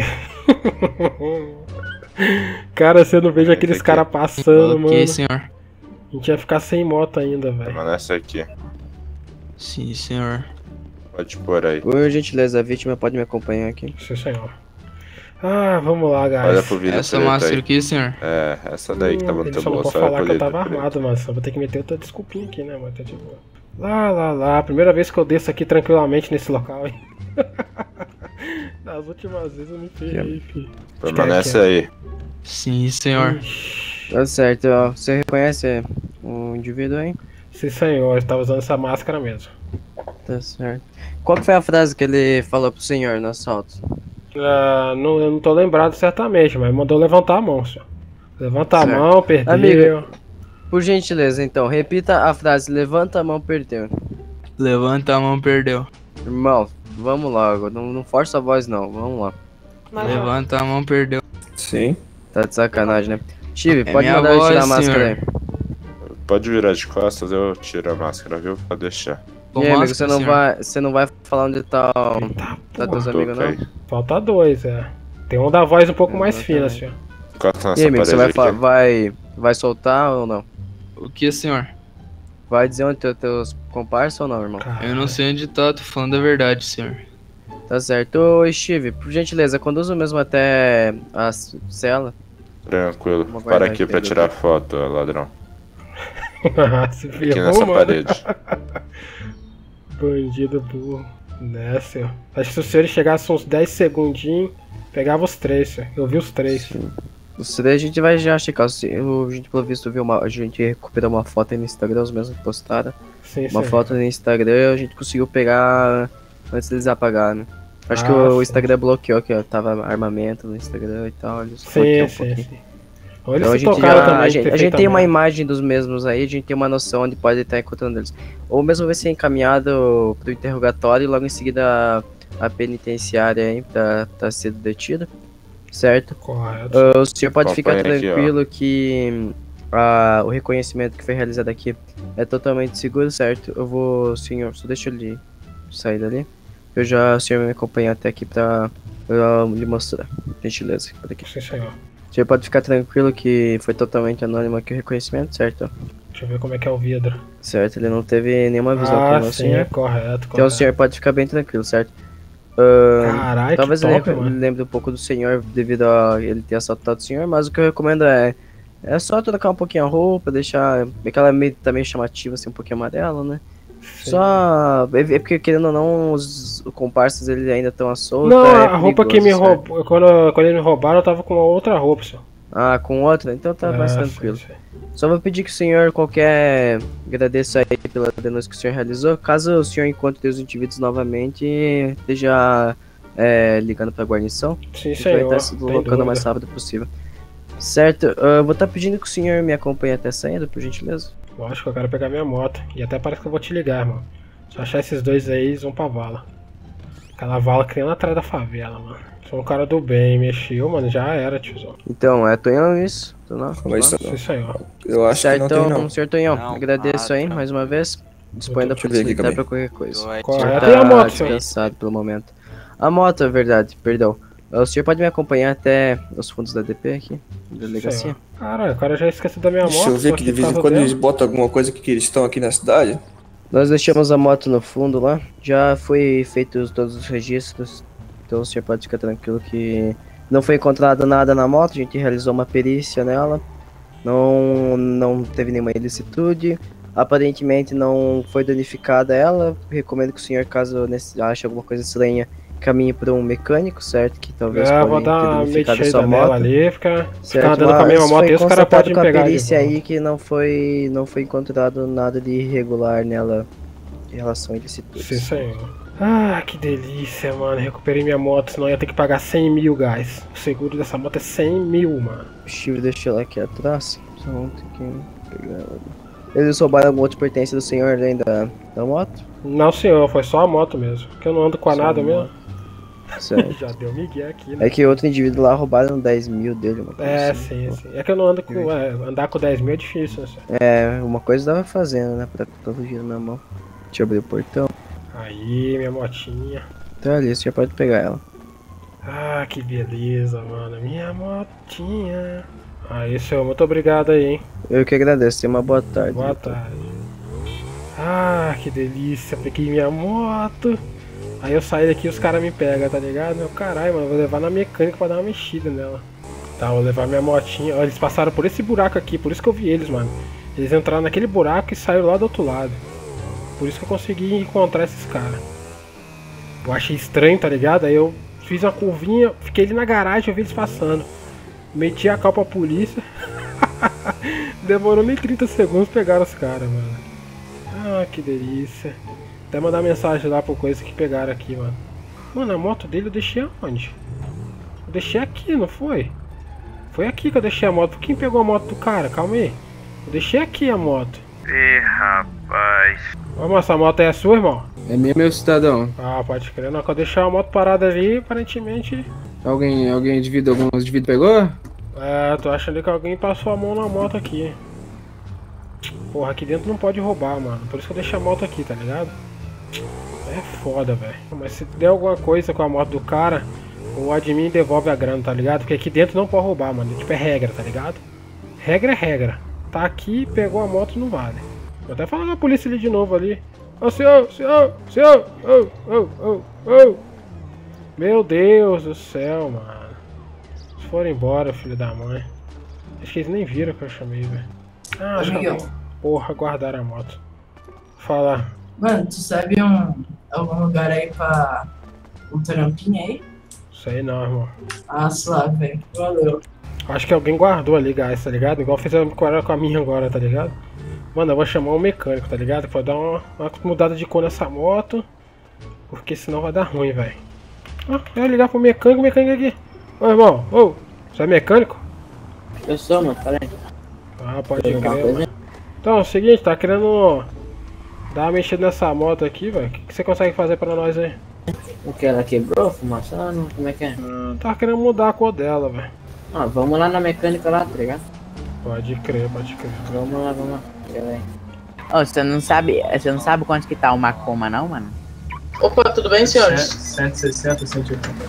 Cara, você não vejo aqueles caras passando, Ok, mano. senhor. A gente ia ficar sem moto ainda, velho. Mas nessa aqui. Sim, senhor. Pode pôr aí. Por gentileza, a vítima pode me acompanhar aqui. Sim, senhor. Ah, vamos lá, guys. Olha pro vidro Essa preto máscara aí. aqui, senhor. É, essa daí que tava no Ele teu só não bolso. pode olha falar pro que eu vidro tava preto. armado, mano. Só vou ter que meter outra desculpinha aqui, né, mano? Tá de boa. Lá, lá, lá. Primeira vez que eu desço aqui tranquilamente nesse local, hein? Das últimas vezes eu me ferrei, filho. Permanece aí. Sim, senhor. Tá certo, ó. Você reconhece o indivíduo aí? Sim, senhor. Eu tava usando essa máscara mesmo. Tá certo. Qual que foi a frase que ele falou pro senhor no assalto? Ah, não, eu não tô lembrado certamente, mas mandou levantar a mão, senhor. Levanta a Certo. mão, perdeu. Amigo, por gentileza, então, repita a frase, levanta a mão, perdeu. Levanta a mão, perdeu. Irmão, vamos logo, não, não força a voz não, vamos lá. Levanta a mão, perdeu. Sim. Tá de sacanagem, né? Steve, É pode minha mandar eu tirar a voz, máscara senhor. aí. Pode virar de costas, eu tiro a máscara, viu? Pode deixar. E aí, amigo, você não, vai, você não vai falar onde tá, tá teus Tô, amigos, não? ok. Falta dois, é. Tem um da voz um pouco mais fina, senhor. Encosta E nessa aí, amigo, você vai, parede fa- aqui. vai, vai soltar ou não? O que, senhor? Vai dizer onde tem teus comparsas ou não, irmão? Eu não sei onde tá, tô falando a verdade, senhor. Tá certo. Ô, Steve, por gentileza, conduza mesmo até a cela. Tranquilo. Vamos Para guardar aqui aqui, pra beleza. tirar foto, ladrão. Se Aqui ferrou, nessa mano. parede. Bandido burro. Né, senhor. Acho que se os senhores chegassem uns dez segundinhos, pegava os três, senhor. Eu vi os três. Os três a gente vai já checar. Se- o- A gente, pelo visto, viu uma. A gente recuperou uma foto aí no Instagram, os mesmos que postaram. Sim, Uma sim. foto no Instagram a gente conseguiu pegar antes deles apagar, né? Acho que Ah, o, o sim. Instagram bloqueou que ó, tava armamento no Instagram e tal. Eles Sim, bloquearam um sim, pouquinho. sim. Ou eles Então a se gente, tocaram já, também a de gente, ter a gente feito tem a uma merda. imagem dos mesmos aí, a gente tem uma noção onde pode estar encontrando eles. Ou mesmo vai ser encaminhado pro interrogatório e logo em seguida a, a penitenciária aí pra, pra ser detido, certo? Correto. Ah, o senhor pode ficar Acompanha aqui, ó. tranquilo que ah, o reconhecimento que foi realizado aqui é totalmente seguro, certo? Eu vou, senhor, só deixa ele sair dali. Eu já, o senhor me acompanha até aqui pra Eu lhe mostrar. Gentileza, por aqui. Sim, senhor. Você pode ficar tranquilo que foi totalmente anônimo aqui o reconhecimento, certo? Deixa eu ver como é que é o vidro. Certo, ele não teve nenhuma visão Ah, com o sim, senhor. é correto, correto. Então o senhor pode ficar bem tranquilo, certo? Uh, Caralho, talvez que top, ele mano. lembre um pouco do senhor devido a ele ter assaltado o senhor, mas o que eu recomendo é é só trocar um pouquinho a roupa, deixar aquela meio, tá meio chamativa, assim, um pouquinho amarela, né? Sim. Só é é porque querendo ou não os comparsas eles ainda estão à solta. Não, é a roupa que me perigoso, certo? roubou, quando, quando eles me roubaram, eu tava com uma outra roupa, senhor. Ah, com outra? Então tá mais Ah, tranquilo. sim, sim. Só vou pedir que o senhor qualquer agradeça aí pela denúncia que o senhor realizou. Caso o senhor encontre os indivíduos novamente, esteja é, ligando pra guarnição. Sim, a gente senhor, vai estar se sem deslocando o dúvida. mais rápido possível. Certo, eu vou estar pedindo que o senhor me acompanhe até a saída, por gentileza. Lógico, eu quero pegar minha moto. E até parece que eu vou te ligar, irmão. Se eu achar esses dois aí, eles vão pra vala. Aquela vala criando atrás da favela, mano. Sou um cara do bem, mexeu, mano, já era, tiozão. Então, é Tonhão isso? Tô não, Como é isso? Sim, senhor. Eu acho certo, que não então, tem, não. senhor Tonhão, Não. agradeço Ah, aí tá. mais uma vez. Disponha da Deixa eu ver polícia aqui, militar Gabi. pra qualquer coisa. Correto. Tá E a moto, descansado pelo momento. A moto, é verdade, perdão. O senhor pode me acompanhar até os fundos da D P aqui, da delegacia? Senhor. Caralho, o cara já esqueceu da minha moto. Deixa eu ver tô que aqui de vez em por quando causa eles dela. botam alguma coisa que eles estão aqui na cidade. Nós deixamos a moto no fundo lá, já foi feitos todos os registros, então o senhor pode ficar tranquilo que não foi encontrado nada na moto, a gente realizou uma perícia nela, não, não teve nenhuma ilicitude, aparentemente não foi danificada ela, recomendo que o senhor, caso nesse- ache alguma coisa estranha, caminhe para um mecânico, certo? Que talvez É, pode vou dar ter uma danificado a mexida sua nela moto. ali, fica, fica Certo, andando com a mas mesma moto foi e os caras constatado podem me com a pegar de perícia volta. aí que não foi, não foi encontrado nada de irregular nela em relação a ilicitudes. Sim, senhor. Ah, que delícia, mano. Recuperei minha moto, senão eu ia ter que pagar cem mil, guys. O seguro dessa moto é cem mil, mano. Deixa eu deixar ela aqui atrás. Só vamos ter que pegar ela. Eles roubaram alguma outra pertence do senhor além da, da moto? Não, senhor, foi só a moto mesmo. Porque eu não ando com a Só nada a mesmo. moto. Certo. Já deu migué aqui, né? É que outro indivíduo lá roubaram dez mil dele. Uma coisa É, assim. sim, sim. É que eu não ando com. É, andar com dez mil é difícil, né, senhor? É, uma coisa dava fazendo, né? Pra tá fugindo na mão. Deixa eu abrir o portão. Aí, minha motinha. Tá ali, você já pode pegar ela. Ah, que beleza, mano. Minha motinha. Aí, senhor, muito obrigado aí, hein? Eu que agradeço, tenha uma boa tarde. Boa tarde. Ah, que delícia. Peguei minha moto. Aí eu saí daqui e os caras me pegam, tá ligado? Meu caralho, mano, eu vou levar na mecânica pra dar uma mexida nela. Tá, vou levar minha motinha. Ó, eles passaram por esse buraco aqui, por isso que eu vi eles, mano. Eles entraram naquele buraco e saíram lá do outro lado. Por isso que eu consegui encontrar esses caras. Eu achei estranho, tá ligado? Aí eu fiz uma curvinha, fiquei ali na garagem, eu vi eles passando. Meti a cal pra polícia. Demorou nem trinta segundos, pegaram os caras, mano. Ah, que delícia. Até mandar mensagem lá por coisa que pegaram aqui, mano. Mano, a moto dele eu deixei aonde? Eu deixei aqui, não foi? Foi aqui que eu deixei a moto. Quem pegou a moto do cara? Calma aí. Eu deixei aqui a moto. Ih, rapaz. Ô, essa moto é sua, irmão? É minha, meu cidadão. Ah, pode crer. Não, que eu deixei a moto parada ali, aparentemente... Alguém, alguém indivíduo, algum indivíduo pegou? É, tô achando que alguém passou a mão na moto aqui. Porra, aqui dentro não pode roubar, mano. Por isso que eu deixei a moto aqui, tá ligado? É foda, velho. Mas se der alguma coisa com a moto do cara, o admin devolve a grana, tá ligado? Porque aqui dentro não pode roubar, mano. Tipo, é regra, tá ligado? Regra é regra. Tá aqui, pegou a moto, não vale. Vou até falar com a polícia ali de novo ali. Ô, senhor, senhor, senhor, ô, ô, ô, ô. Meu Deus do céu, mano. Se for embora, filho da mãe. Acho que eles nem viram que eu chamei, velho. Ah, acho que alguém... Porra, guardaram a moto. Fala. Mano, tu sabe um, algum lugar aí pra um trampinho aí? Sei não, irmão. Ah, suave, velho. Valeu. Acho que alguém guardou ali, guys, tá ligado? Igual fizeram com a minha agora, tá ligado? Mano, eu vou chamar um mecânico, tá ligado? Pra dar uma, uma mudada de cor nessa moto. Porque senão vai dar ruim, velho. Ah, eu ia ligar pro mecânico, o mecânico aqui. Ô, irmão, ô, você é mecânico? Eu sou, mano, peraí. Ah, pode crer, mano. Então, é o seguinte, tá querendo dar uma mexida nessa moto aqui, velho. O que, que você consegue fazer pra nós aí? O que, ela quebrou, fumaçando? Como é que é? Hum, tá querendo mudar a cor dela, velho. Ah, vamos lá na mecânica lá, tá ligado? Pode crer, pode crer. Vamos lá, vamos lá. Ô, você não sabe, você não sabe quanto que tá uma coma não, mano? Opa, tudo bem, senhores? cento e sessenta, cento e oitenta.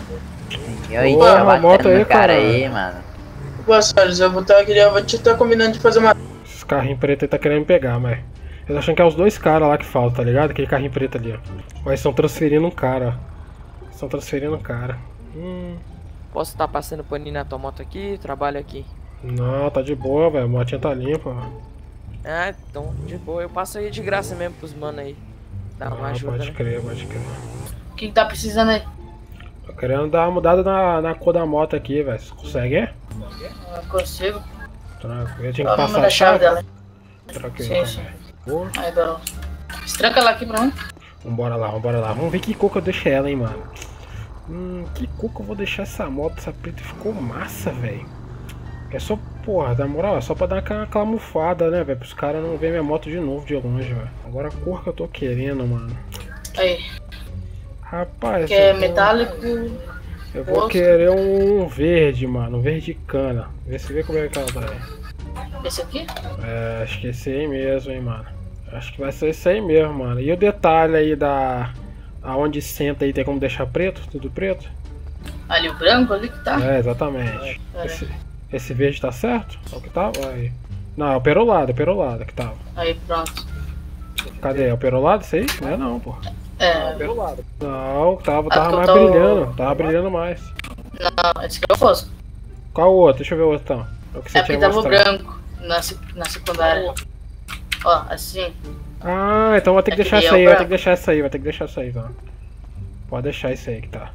E aí, Boa, tá uma moto batendo aí, no cara cara. aí, mano. Boa, Salles, eu vou estar tá, eu vou te estar tá combinando de fazer uma. Esse carrinho preto aí tá querendo me pegar, mas. Eles acham que é os dois caras lá que faltam, tá ligado? Aquele carrinho preto ali, ó. Mas estão transferindo um cara, ó. Estão transferindo um cara. Hum. Posso estar passando paninho na tua moto aqui? Trabalho aqui. Não, tá de boa, velho. A motinha tá limpa, ó. Ah, então, de boa. Eu passo aí de graça mesmo pros mano aí. Dá uma Ah, ajuda, pode né? crer, pode crer. O que, que tá precisando aí? Tô querendo dar uma mudada na, na cor da moto aqui, velho. Você consegue, é? Não consigo. Tranquilo. Eu tinha Só que o passar número da chave dela. Tranquilo, Sim, sim. também. Boa. Aí, dá. Estranca ela aqui pra mim. Vambora lá, vambora lá. Vamos ver que cor que eu deixei ela, hein, mano. Hum, que cor que eu vou deixar essa moto, essa preta ficou massa, velho. É só, porra, na moral, é só pra dar aquela camuflada, né, velho? Pros caras não verem minha moto de novo de longe, velho. Agora a cor que eu tô querendo, mano. Aí. Rapaz, Que é eu vou- metálico. Eu vou rosto. querer um verde, mano. Um verde cana. Vê se vê como é que ela tá aí. Esse aqui? É, acho que esse aí mesmo, hein, mano. Acho que vai ser esse aí mesmo, mano. E o detalhe aí da... Aonde senta aí, tem como deixar preto? Tudo preto? Ali o branco ali que tá? É, exatamente. Pera aí. Esse, esse verde tá certo? É o que tava? Aí. Não, é o perolado, é o perolado que tava. Aí, pronto. Cadê? É o perolado esse aí? Não é não, pô. É. Não, tava, Ah, tava que eu mais tô- brilhando. Tava brilhando mais. Não, esse aqui é o fosco. Qual o outro? Deixa eu ver o outro então. É o que você É porque tinha tava o mostrado. branco na, sec- na secundária. Ó, assim. Ah, então vai ter que É deixar que essa é o aí, vai ter branco. que deixar essa aí, vai ter que deixar essa aí, então. Pode deixar isso aí que tá.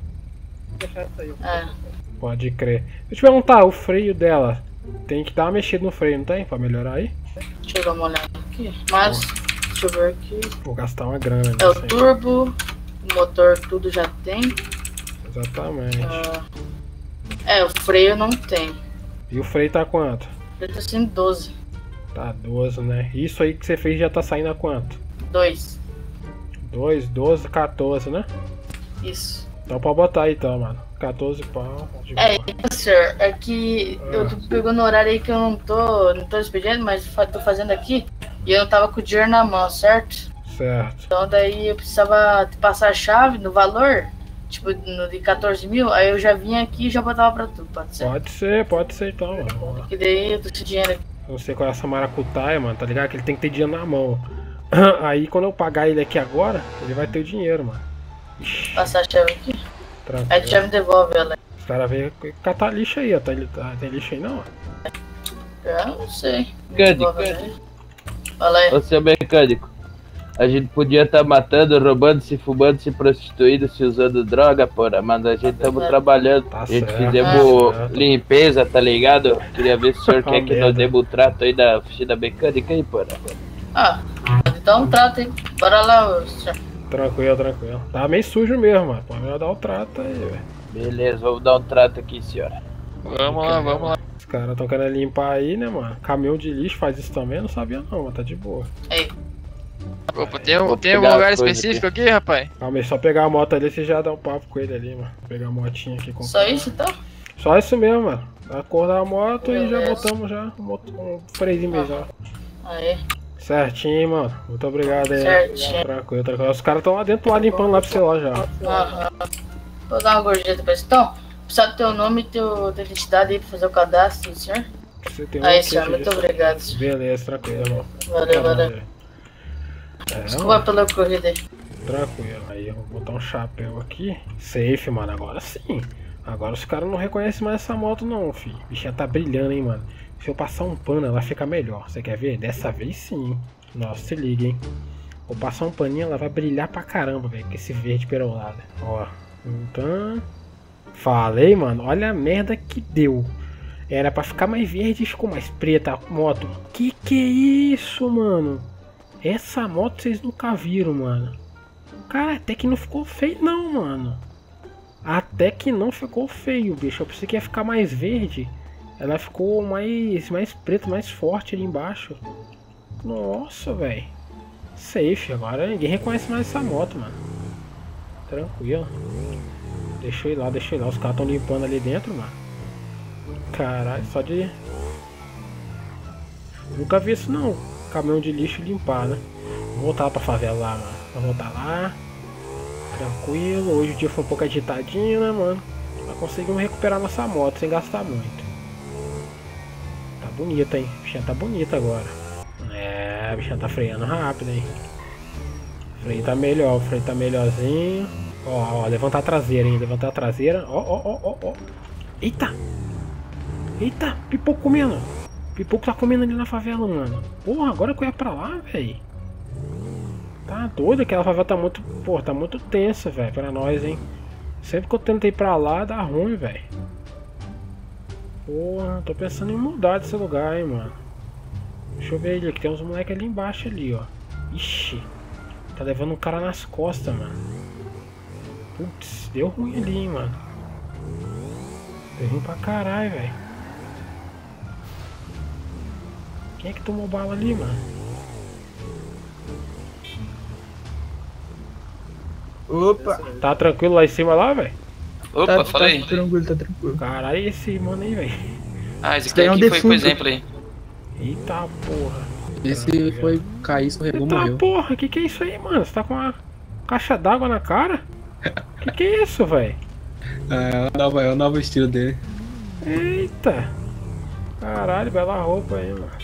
É. Pode crer. Deixa eu te perguntar, o freio dela tem que dar uma mexida no freio, não tem? Pra melhorar aí? Deixa eu dar uma olhada aqui. Mas, deixa eu ver aqui. Vou gastar uma grana É nisso o aí. turbo, o motor tudo já tem. Exatamente. Ah, é, o freio não tem. E o freio tá quanto? Ele tá sendo doze. Tá doze, né? Isso aí que você fez já tá saindo a quanto? dois. dois, doze, quatorze, né? Isso. Então pode botar aí então, mano. quatorze pau. De É, boa. senhor, é que eu Ah. tô pegando um horário aí que eu não tô, não tô expedindo, mas fa- tô fazendo aqui. E eu não tava com o dinheiro na mão, certo? Certo. Então daí eu precisava te passar a chave no valor, tipo, no de quatorze mil, aí eu já vinha aqui e já botava pra tu, pode ser? Pode ser, pode ser então, mano. Que daí eu tô sem dinheiro aqui. Não sei qual é essa maracutaia, mano, tá ligado? Que ele tem que ter dinheiro na mão. Aí quando eu pagar ele aqui agora, ele vai ter o dinheiro, mano. Ixi, Passar a chave aqui. tranquilo. Aí tu já me devolve ela. Os caras veio catar lixo aí, ó. Tá, tá, tem lixo aí não? ó? Eu não sei. Cândido, Devolve ela aí. Fala aí. Ô seu mecânico, a gente podia estar matando, roubando, se fumando, se prostituindo, se usando droga, porra, mas a gente estamos trabalhando. a gente certo, fizemos tá certo. limpeza, tá ligado? Queria ver se o senhor Ah, quer que merda. nós demos o trato aí da oficina mecânica aí, porra. Ah, pode dar um trato aí. Bora lá, ô senhor. Tranquilo, tranquilo. Tá meio sujo mesmo, mano. Pode me dar o trato aí, velho. Beleza, vamos dar um trato aqui, senhora. Vamos lá, vamos lá. Os caras tão querendo limpar aí, né, mano? Caminhão de lixo faz isso também, eu não sabia não, mas tá de boa. Aí. Opa, tem, um- Vou tem um pegar lugar as coisas específico aqui, rapaz? Calma aí, só pegar a moto ali, você já dá um papo com ele ali, mano. Pegar a motinha aqui com Só isso então? Só isso mesmo, mano. A cor da moto e já Beleza. botamos já um, moto- um freiozinho mesmo, ó. Aí. Certinho, mano. Muito obrigado aí. Certinho. Tranquilo, tranquilo. Os caras tão lá dentro lá limpando lá pro seu lá já. Aham. Vou dar uma gorjeta pra isso. Então, precisa do teu nome e teu, tua identidade aí pra fazer o cadastro, senhor. Você tem Aí, um senhor, kit muito disso? obrigado, senhor. Beleza, tranquilo, irmão. Valeu, valeu. É, Desculpa pela corrida aí. tranquilo. Aí eu vou botar um chapéu aqui. Safe, mano. Agora sim. Agora os caras não reconhecem mais essa moto não, filho. A bichinha tá brilhando, hein, mano. Se eu passar um pano, ela fica melhor. Você quer ver? Dessa vez sim. Nossa, se liga, hein. Vou passar um paninho, ela vai brilhar pra caramba, velho. Com esse verde perolado. Ó. Então... Falei, mano. Olha a merda que deu. Era pra ficar mais verde e ficou mais preta a moto. Que que é isso, mano? Essa moto vocês nunca viram, mano. Cara, até que não ficou feio não, mano. Até que não ficou feio, bicho. Eu pensei que ia ficar mais verde. Ela ficou mais, mais preta, mais forte ali embaixo. Nossa, velho. Safe. Agora ninguém reconhece mais essa moto, mano. Tranquilo. Deixa eu ir lá, deixa eu ir lá. Os caras estão limpando ali dentro, mano. Caralho, só de... Nunca vi isso não. Caminhão de lixo limpar, né? Vou voltar pra favela lá, mano. Vou voltar lá. Tranquilo. Hoje o dia foi um pouco agitadinho, né, mano? Nós conseguimos recuperar nossa moto sem gastar muito. Tá bonita, hein? A bichinha tá bonita agora. É, a bichinha tá freando rápido, hein? O freio tá melhor, o freio tá melhorzinho. Ó, ó, levantar a traseira, hein? Levantar a traseira. Ó, ó, ó, ó, ó. Eita! Eita, pipoco comendo. Pipoco tá comendo ali na favela, mano. Porra, agora que eu ia pra lá, velho. Tá doido, aquela favela tá muito. Porra, tá muito tensa, velho, pra nós, hein? Sempre que eu tentei ir pra lá, dá ruim, velho. Porra, tô pensando em mudar desse lugar, hein, mano. Deixa eu ver ele aqui, tem uns moleques ali embaixo ali, ó. Ixi, tá levando um cara nas costas, mano. Putz, deu ruim ali, hein, mano. Deu ruim pra caralho, velho. Quem é que tomou bala ali, mano? Opa! Tá tranquilo lá em cima lá, velho? Opa, tá, fala tá aí. tranquilo, tá tranquilo. Caralho, esse mano aí, velho. Ah, esse aqui, é um aqui foi, por exemplo, aí. Eita porra. Esse foi cair, escorregou, Eita morreu. porra, que que é isso aí, mano? Você tá com uma caixa d'água na cara? Que que é isso, velho? É, é, o novo estilo dele. Eita. Caralho, bela roupa aí, mano.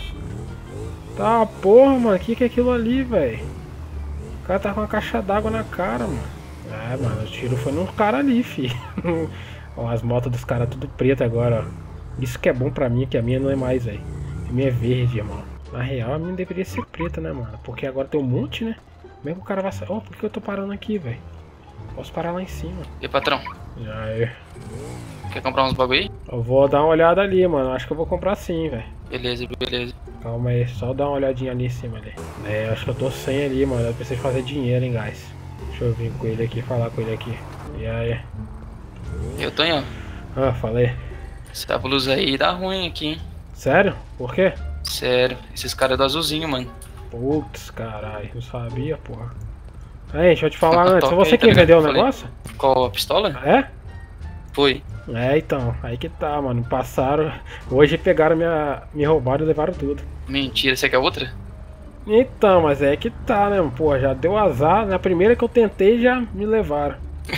Tá porra, mano. Que que é aquilo ali, velho? O cara tá com uma caixa d'água na cara, mano. É, mano, o tiro foi num cara ali, fi. Ó, as motos dos caras tudo preto agora, ó. Isso que é bom pra mim, que a minha não é mais, velho. A minha é verde, irmão. Na real, a minha deveria ser preta, né, mano? Porque agora tem um monte, né? Como é que o cara vai sair? Ó, por que eu tô parando aqui, velho? Posso parar lá em cima. E patrão? Já é. Quer comprar uns bagulho aí? Eu vou dar uma olhada ali, mano. Acho que eu vou comprar sim, velho. Beleza, beleza. Calma aí, só dar uma olhadinha ali em cima ali. É, acho que eu tô sem ali, mano. Eu preciso fazer dinheiro, hein, guys. Deixa eu vir com ele aqui, falar com ele aqui. E aí? Eu tô, ó. Ah, falei. Essa blusa aí dá ruim aqui, hein? Sério? Por quê? Sério, esses caras do azulzinho, mano. Putz, caralho, não sabia, porra. Aí, deixa eu te falar antes, foi Top você aí, tá quem ligado? vendeu o Falei. negócio? Qual a pistola? É? Foi. É, então, aí que tá, mano. Passaram. Hoje pegaram minha. Me roubaram e levaram tudo. Mentira, você quer outra? Então, mas é que tá, né, pô, já deu azar. Na primeira que eu tentei já me levaram.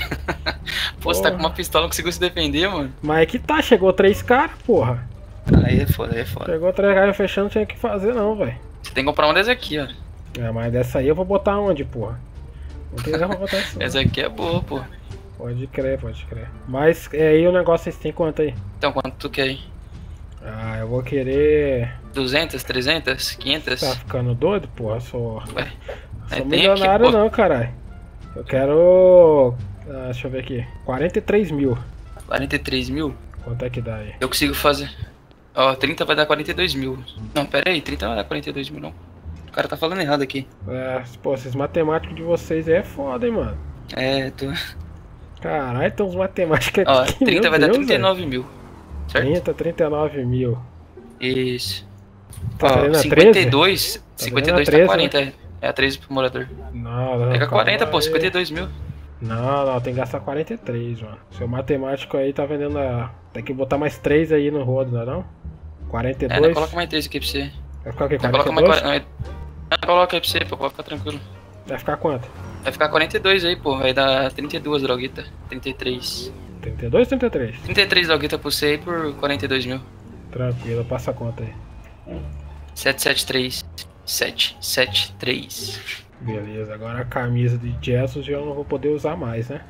Pô, você tá com uma pistola, não conseguiu se defender, mano. Mas é que tá, chegou três caras, porra. Aí é foda, aí é foda. Chegou três caras fechando, não tinha o que fazer não, velho. Você tem que comprar uma dessa aqui, ó. É, mas dessa aí eu vou botar onde, porra? Não tem lugar pra botar isso. Essa aqui é boa, pô. Pode crer, pode crer. Mas é, aí o negócio vocês têm quanto aí? Então, quanto tu quer aí? Ah, eu vou querer... duzentas, trezentas, quinhentas? Tá ficando doido, porra? Sou... Ué, sou tem milionário aqui, pô. não, caralho. Eu quero... Ah, deixa eu ver aqui. quarenta e três mil. quarenta e três mil? Quanto é que dá aí? Eu consigo fazer. Ó, trinta vai dar quarenta e dois mil. Não, pera aí, trinta vai dar quarenta e dois mil não. O cara tá falando errado aqui. É, pô, esses matemáticos de vocês aí é foda, hein, mano. É, tô... Caralho, tem uns matemáticos Ó, aqui, trinta meu vai dar Deus, trinta e velho. nove mil. Certo? trinta, trinta e nove mil. Isso. Tá Ó, valendo a cinquenta e treze? dois, Tá cinquenta e valendo a dois tá treze, quarenta, né? é a treze pro morador. Não, não. Pega calma quarenta, pô, aí. cinquenta e dois mil. Não, não, tem que gastar quarenta e três, mano. Seu matemático aí tá vendendo a... Tem que botar mais três aí no rodo, não é não? quarenta e dois. É, não, coloca mais três aqui pra você. Vai ficar o quê? Não, coloca quarenta e mais dois? quarenta. Não, coloca aí pra você, pô, pode ficar tranquilo. Vai ficar quanto? Vai ficar quarenta e dois aí, pô, vai dar trinta e dois droguita. trinta e três. trinta e dois ou trinta e três? trinta e três droguita pra você aí por quarenta e dois mil. Tranquilo, passa a conta aí. setecentos e setenta e três. setecentos e setenta e três. Beleza, agora a camisa de Jesus eu não vou poder usar mais, né?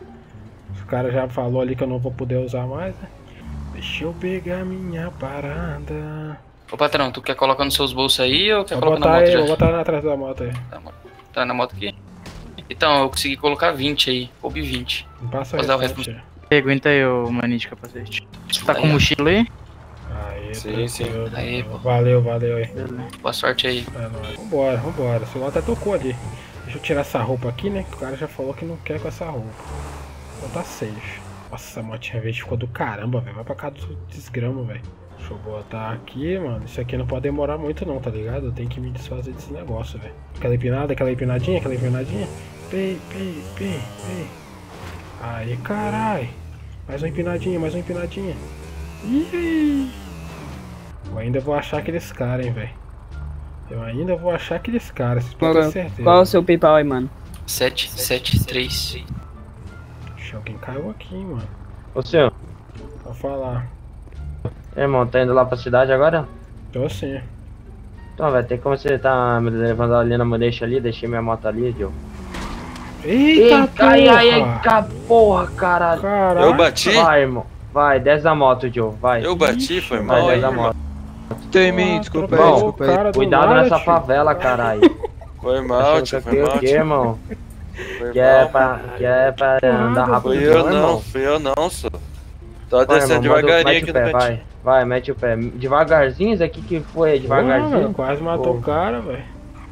O cara já falou ali que eu não vou poder usar mais, né? Deixa eu pegar minha parada. Ô patrão, tu quer colocar nos seus bolsos aí ou quer Vou colocar na botar moto aí, já? vou botar atrás da moto aí. Tá na moto aqui? Então, eu consegui colocar vinte aí, coube vinte. Passa Vou dar o o resto. restante. Aguenta aí, ô maninho de capacete. Você tá com Aí, ó. mochila aí? Aí, Sim, sim. tranquilo. Aí, pô. Valeu, valeu aí. Boa sorte aí. É nóis. Vambora, vambora. O celular até tocou ali. Deixa eu tirar essa roupa aqui, né? Que o cara já falou que não quer com essa roupa. Então tá safe. Nossa, a motinha verde ficou do caramba, velho. Vai pra cá do desgrama, velho. Deixa eu botar aqui, mano. Isso aqui não pode demorar muito não, tá ligado? Eu tenho que me desfazer desse negócio, velho. Aquela empinada, aquela empinadinha, aquela empinadinha. Pei, pei, pei, pei. Aí, carai. Mais uma empinadinha, mais uma empinadinha. Ih. Eu ainda vou achar aqueles caras, hein, velho. Eu ainda vou achar aqueles caras, vocês podem ter certeza. Qual é o seu PayPal aí, mano? sete sete três. Ixi, alguém caiu aqui, mano. Ô senhor, Vou falar. E aí, irmão, tá indo lá pra cidade agora? Tô sim. Então, velho, tem como você tá me levando ali na Muneixa ali, deixei minha moto ali, Joe. Eita, porra! Ai, ai, ai, porra, caralho. Caralho. Eu bati? Vai, irmão. Vai, desce da moto, Joe, vai. Eu bati, foi Vai, mal desce aí, da irmão. moto. Tem mim, desculpa aí, Bom, desculpa aí. cuidado nessa favela, caralho. Foi mal, tio, foi mal, O quê, tio. irmão? Foi Que é mal. pra, que é pra andar rápido, Fui eu não, não, irmão. fui eu não, só. Tô Vai, descendo irmão, manda- devagarinho mete aqui o no pé, cantinho. vai, vai, mete o pé. Devagarzinho, isso aqui que foi, devagarzinho. Porra, velho, quase matou Pô. o cara, velho.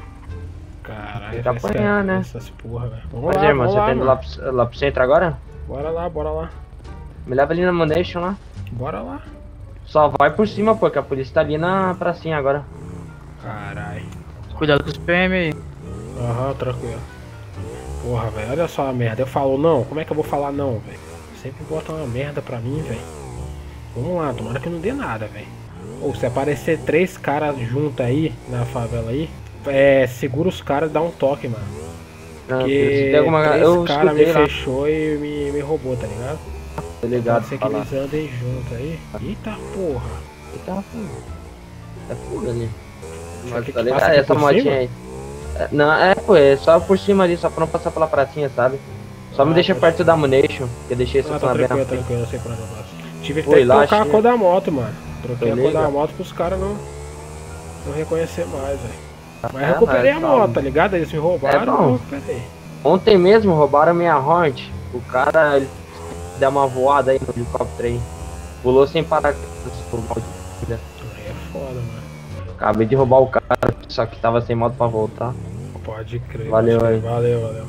Caralho, Tem que esse apanhar, cara- né? Essas porra, velho. Vamos Mas, lá, irmão, vamos você lá, tá indo mano. lá pro, lá pro centro agora? Bora lá, bora lá. Me leva ali na Munation lá. Bora lá. Só vai por cima, pô, que a polícia tá ali na pracinha agora. Caralho. Cuidado com os P M aí. Aham, tranquilo. Porra, velho, olha só a merda. Eu falo não, como é que eu vou falar não, velho? Sempre bota uma merda pra mim, velho. Vamos lá, tomara que não dê nada, velho. Ou se aparecer três caras juntos aí, na favela aí, é, segura os caras e dá um toque, mano. Não, Porque se tem alguma... três eu caras me escutei lá. fechou e me, me roubou, tá ligado? Tô ligado, Pode ser que falar. eles andem junto aí. Eita porra. Eita porra. É fuga ali. Só Mas que tá que ligado? passa aqui Essa por motinha cima? aí. É, não, é, pô, é só por cima ali, só pra não passar pela pracinha, sabe? Só me Ah, deixa mas- perto da Munation, que eu deixei essa Ah, zona tá bem na tranquilo, frente. tranquilo, eu sei por onde eu passo. Tive que Foi até lá, trocar a achei. cor da moto, mano. Troquei Tô a cor da ligado. moto pros caras não, não reconhecer mais, velho. Mas É, recuperei mas a calma. moto, tá ligado? Eles me roubaram, É bom. eu recuperei. Ontem mesmo roubaram minha Hornet. O cara ele deu uma voada aí no helicóptero aí. Pulou sem parar. Aí é foda, mano. Acabei de roubar o cara, só que tava sem moto pra voltar. Pode crer. Valeu pode aí. crer. Valeu, valeu.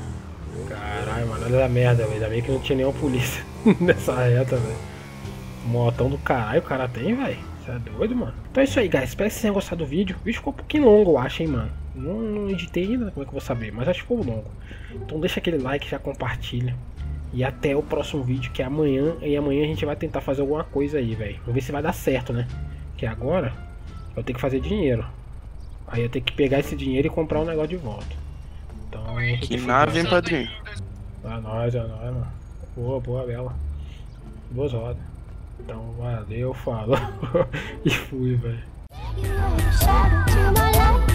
Caralho, mano, olha a merda, velho. Ainda bem que não tinha nenhuma polícia nessa reta, velho. Motão do caralho o cara tem, velho. Você é doido, mano. Então é isso aí, guys. Espero que vocês tenham gostado do vídeo. O vídeo ficou um pouquinho longo, eu acho, hein, mano. Não, não editei ainda, como é que eu vou saber? Mas acho que ficou longo. Então deixa aquele like, já compartilha. E até o próximo vídeo, que é amanhã. E amanhã a gente vai tentar fazer alguma coisa aí, velho. Vamos ver se vai dar certo, né? Que agora eu tenho que fazer dinheiro. Aí eu tenho que pegar esse dinheiro e comprar um negócio de volta. Então, Que nave, hein, padrinho? É nóis, é nóis, mano. Boa, boa bela. Boas rodas. Então, valeu, falou. E fui, velho. Shadow to my light.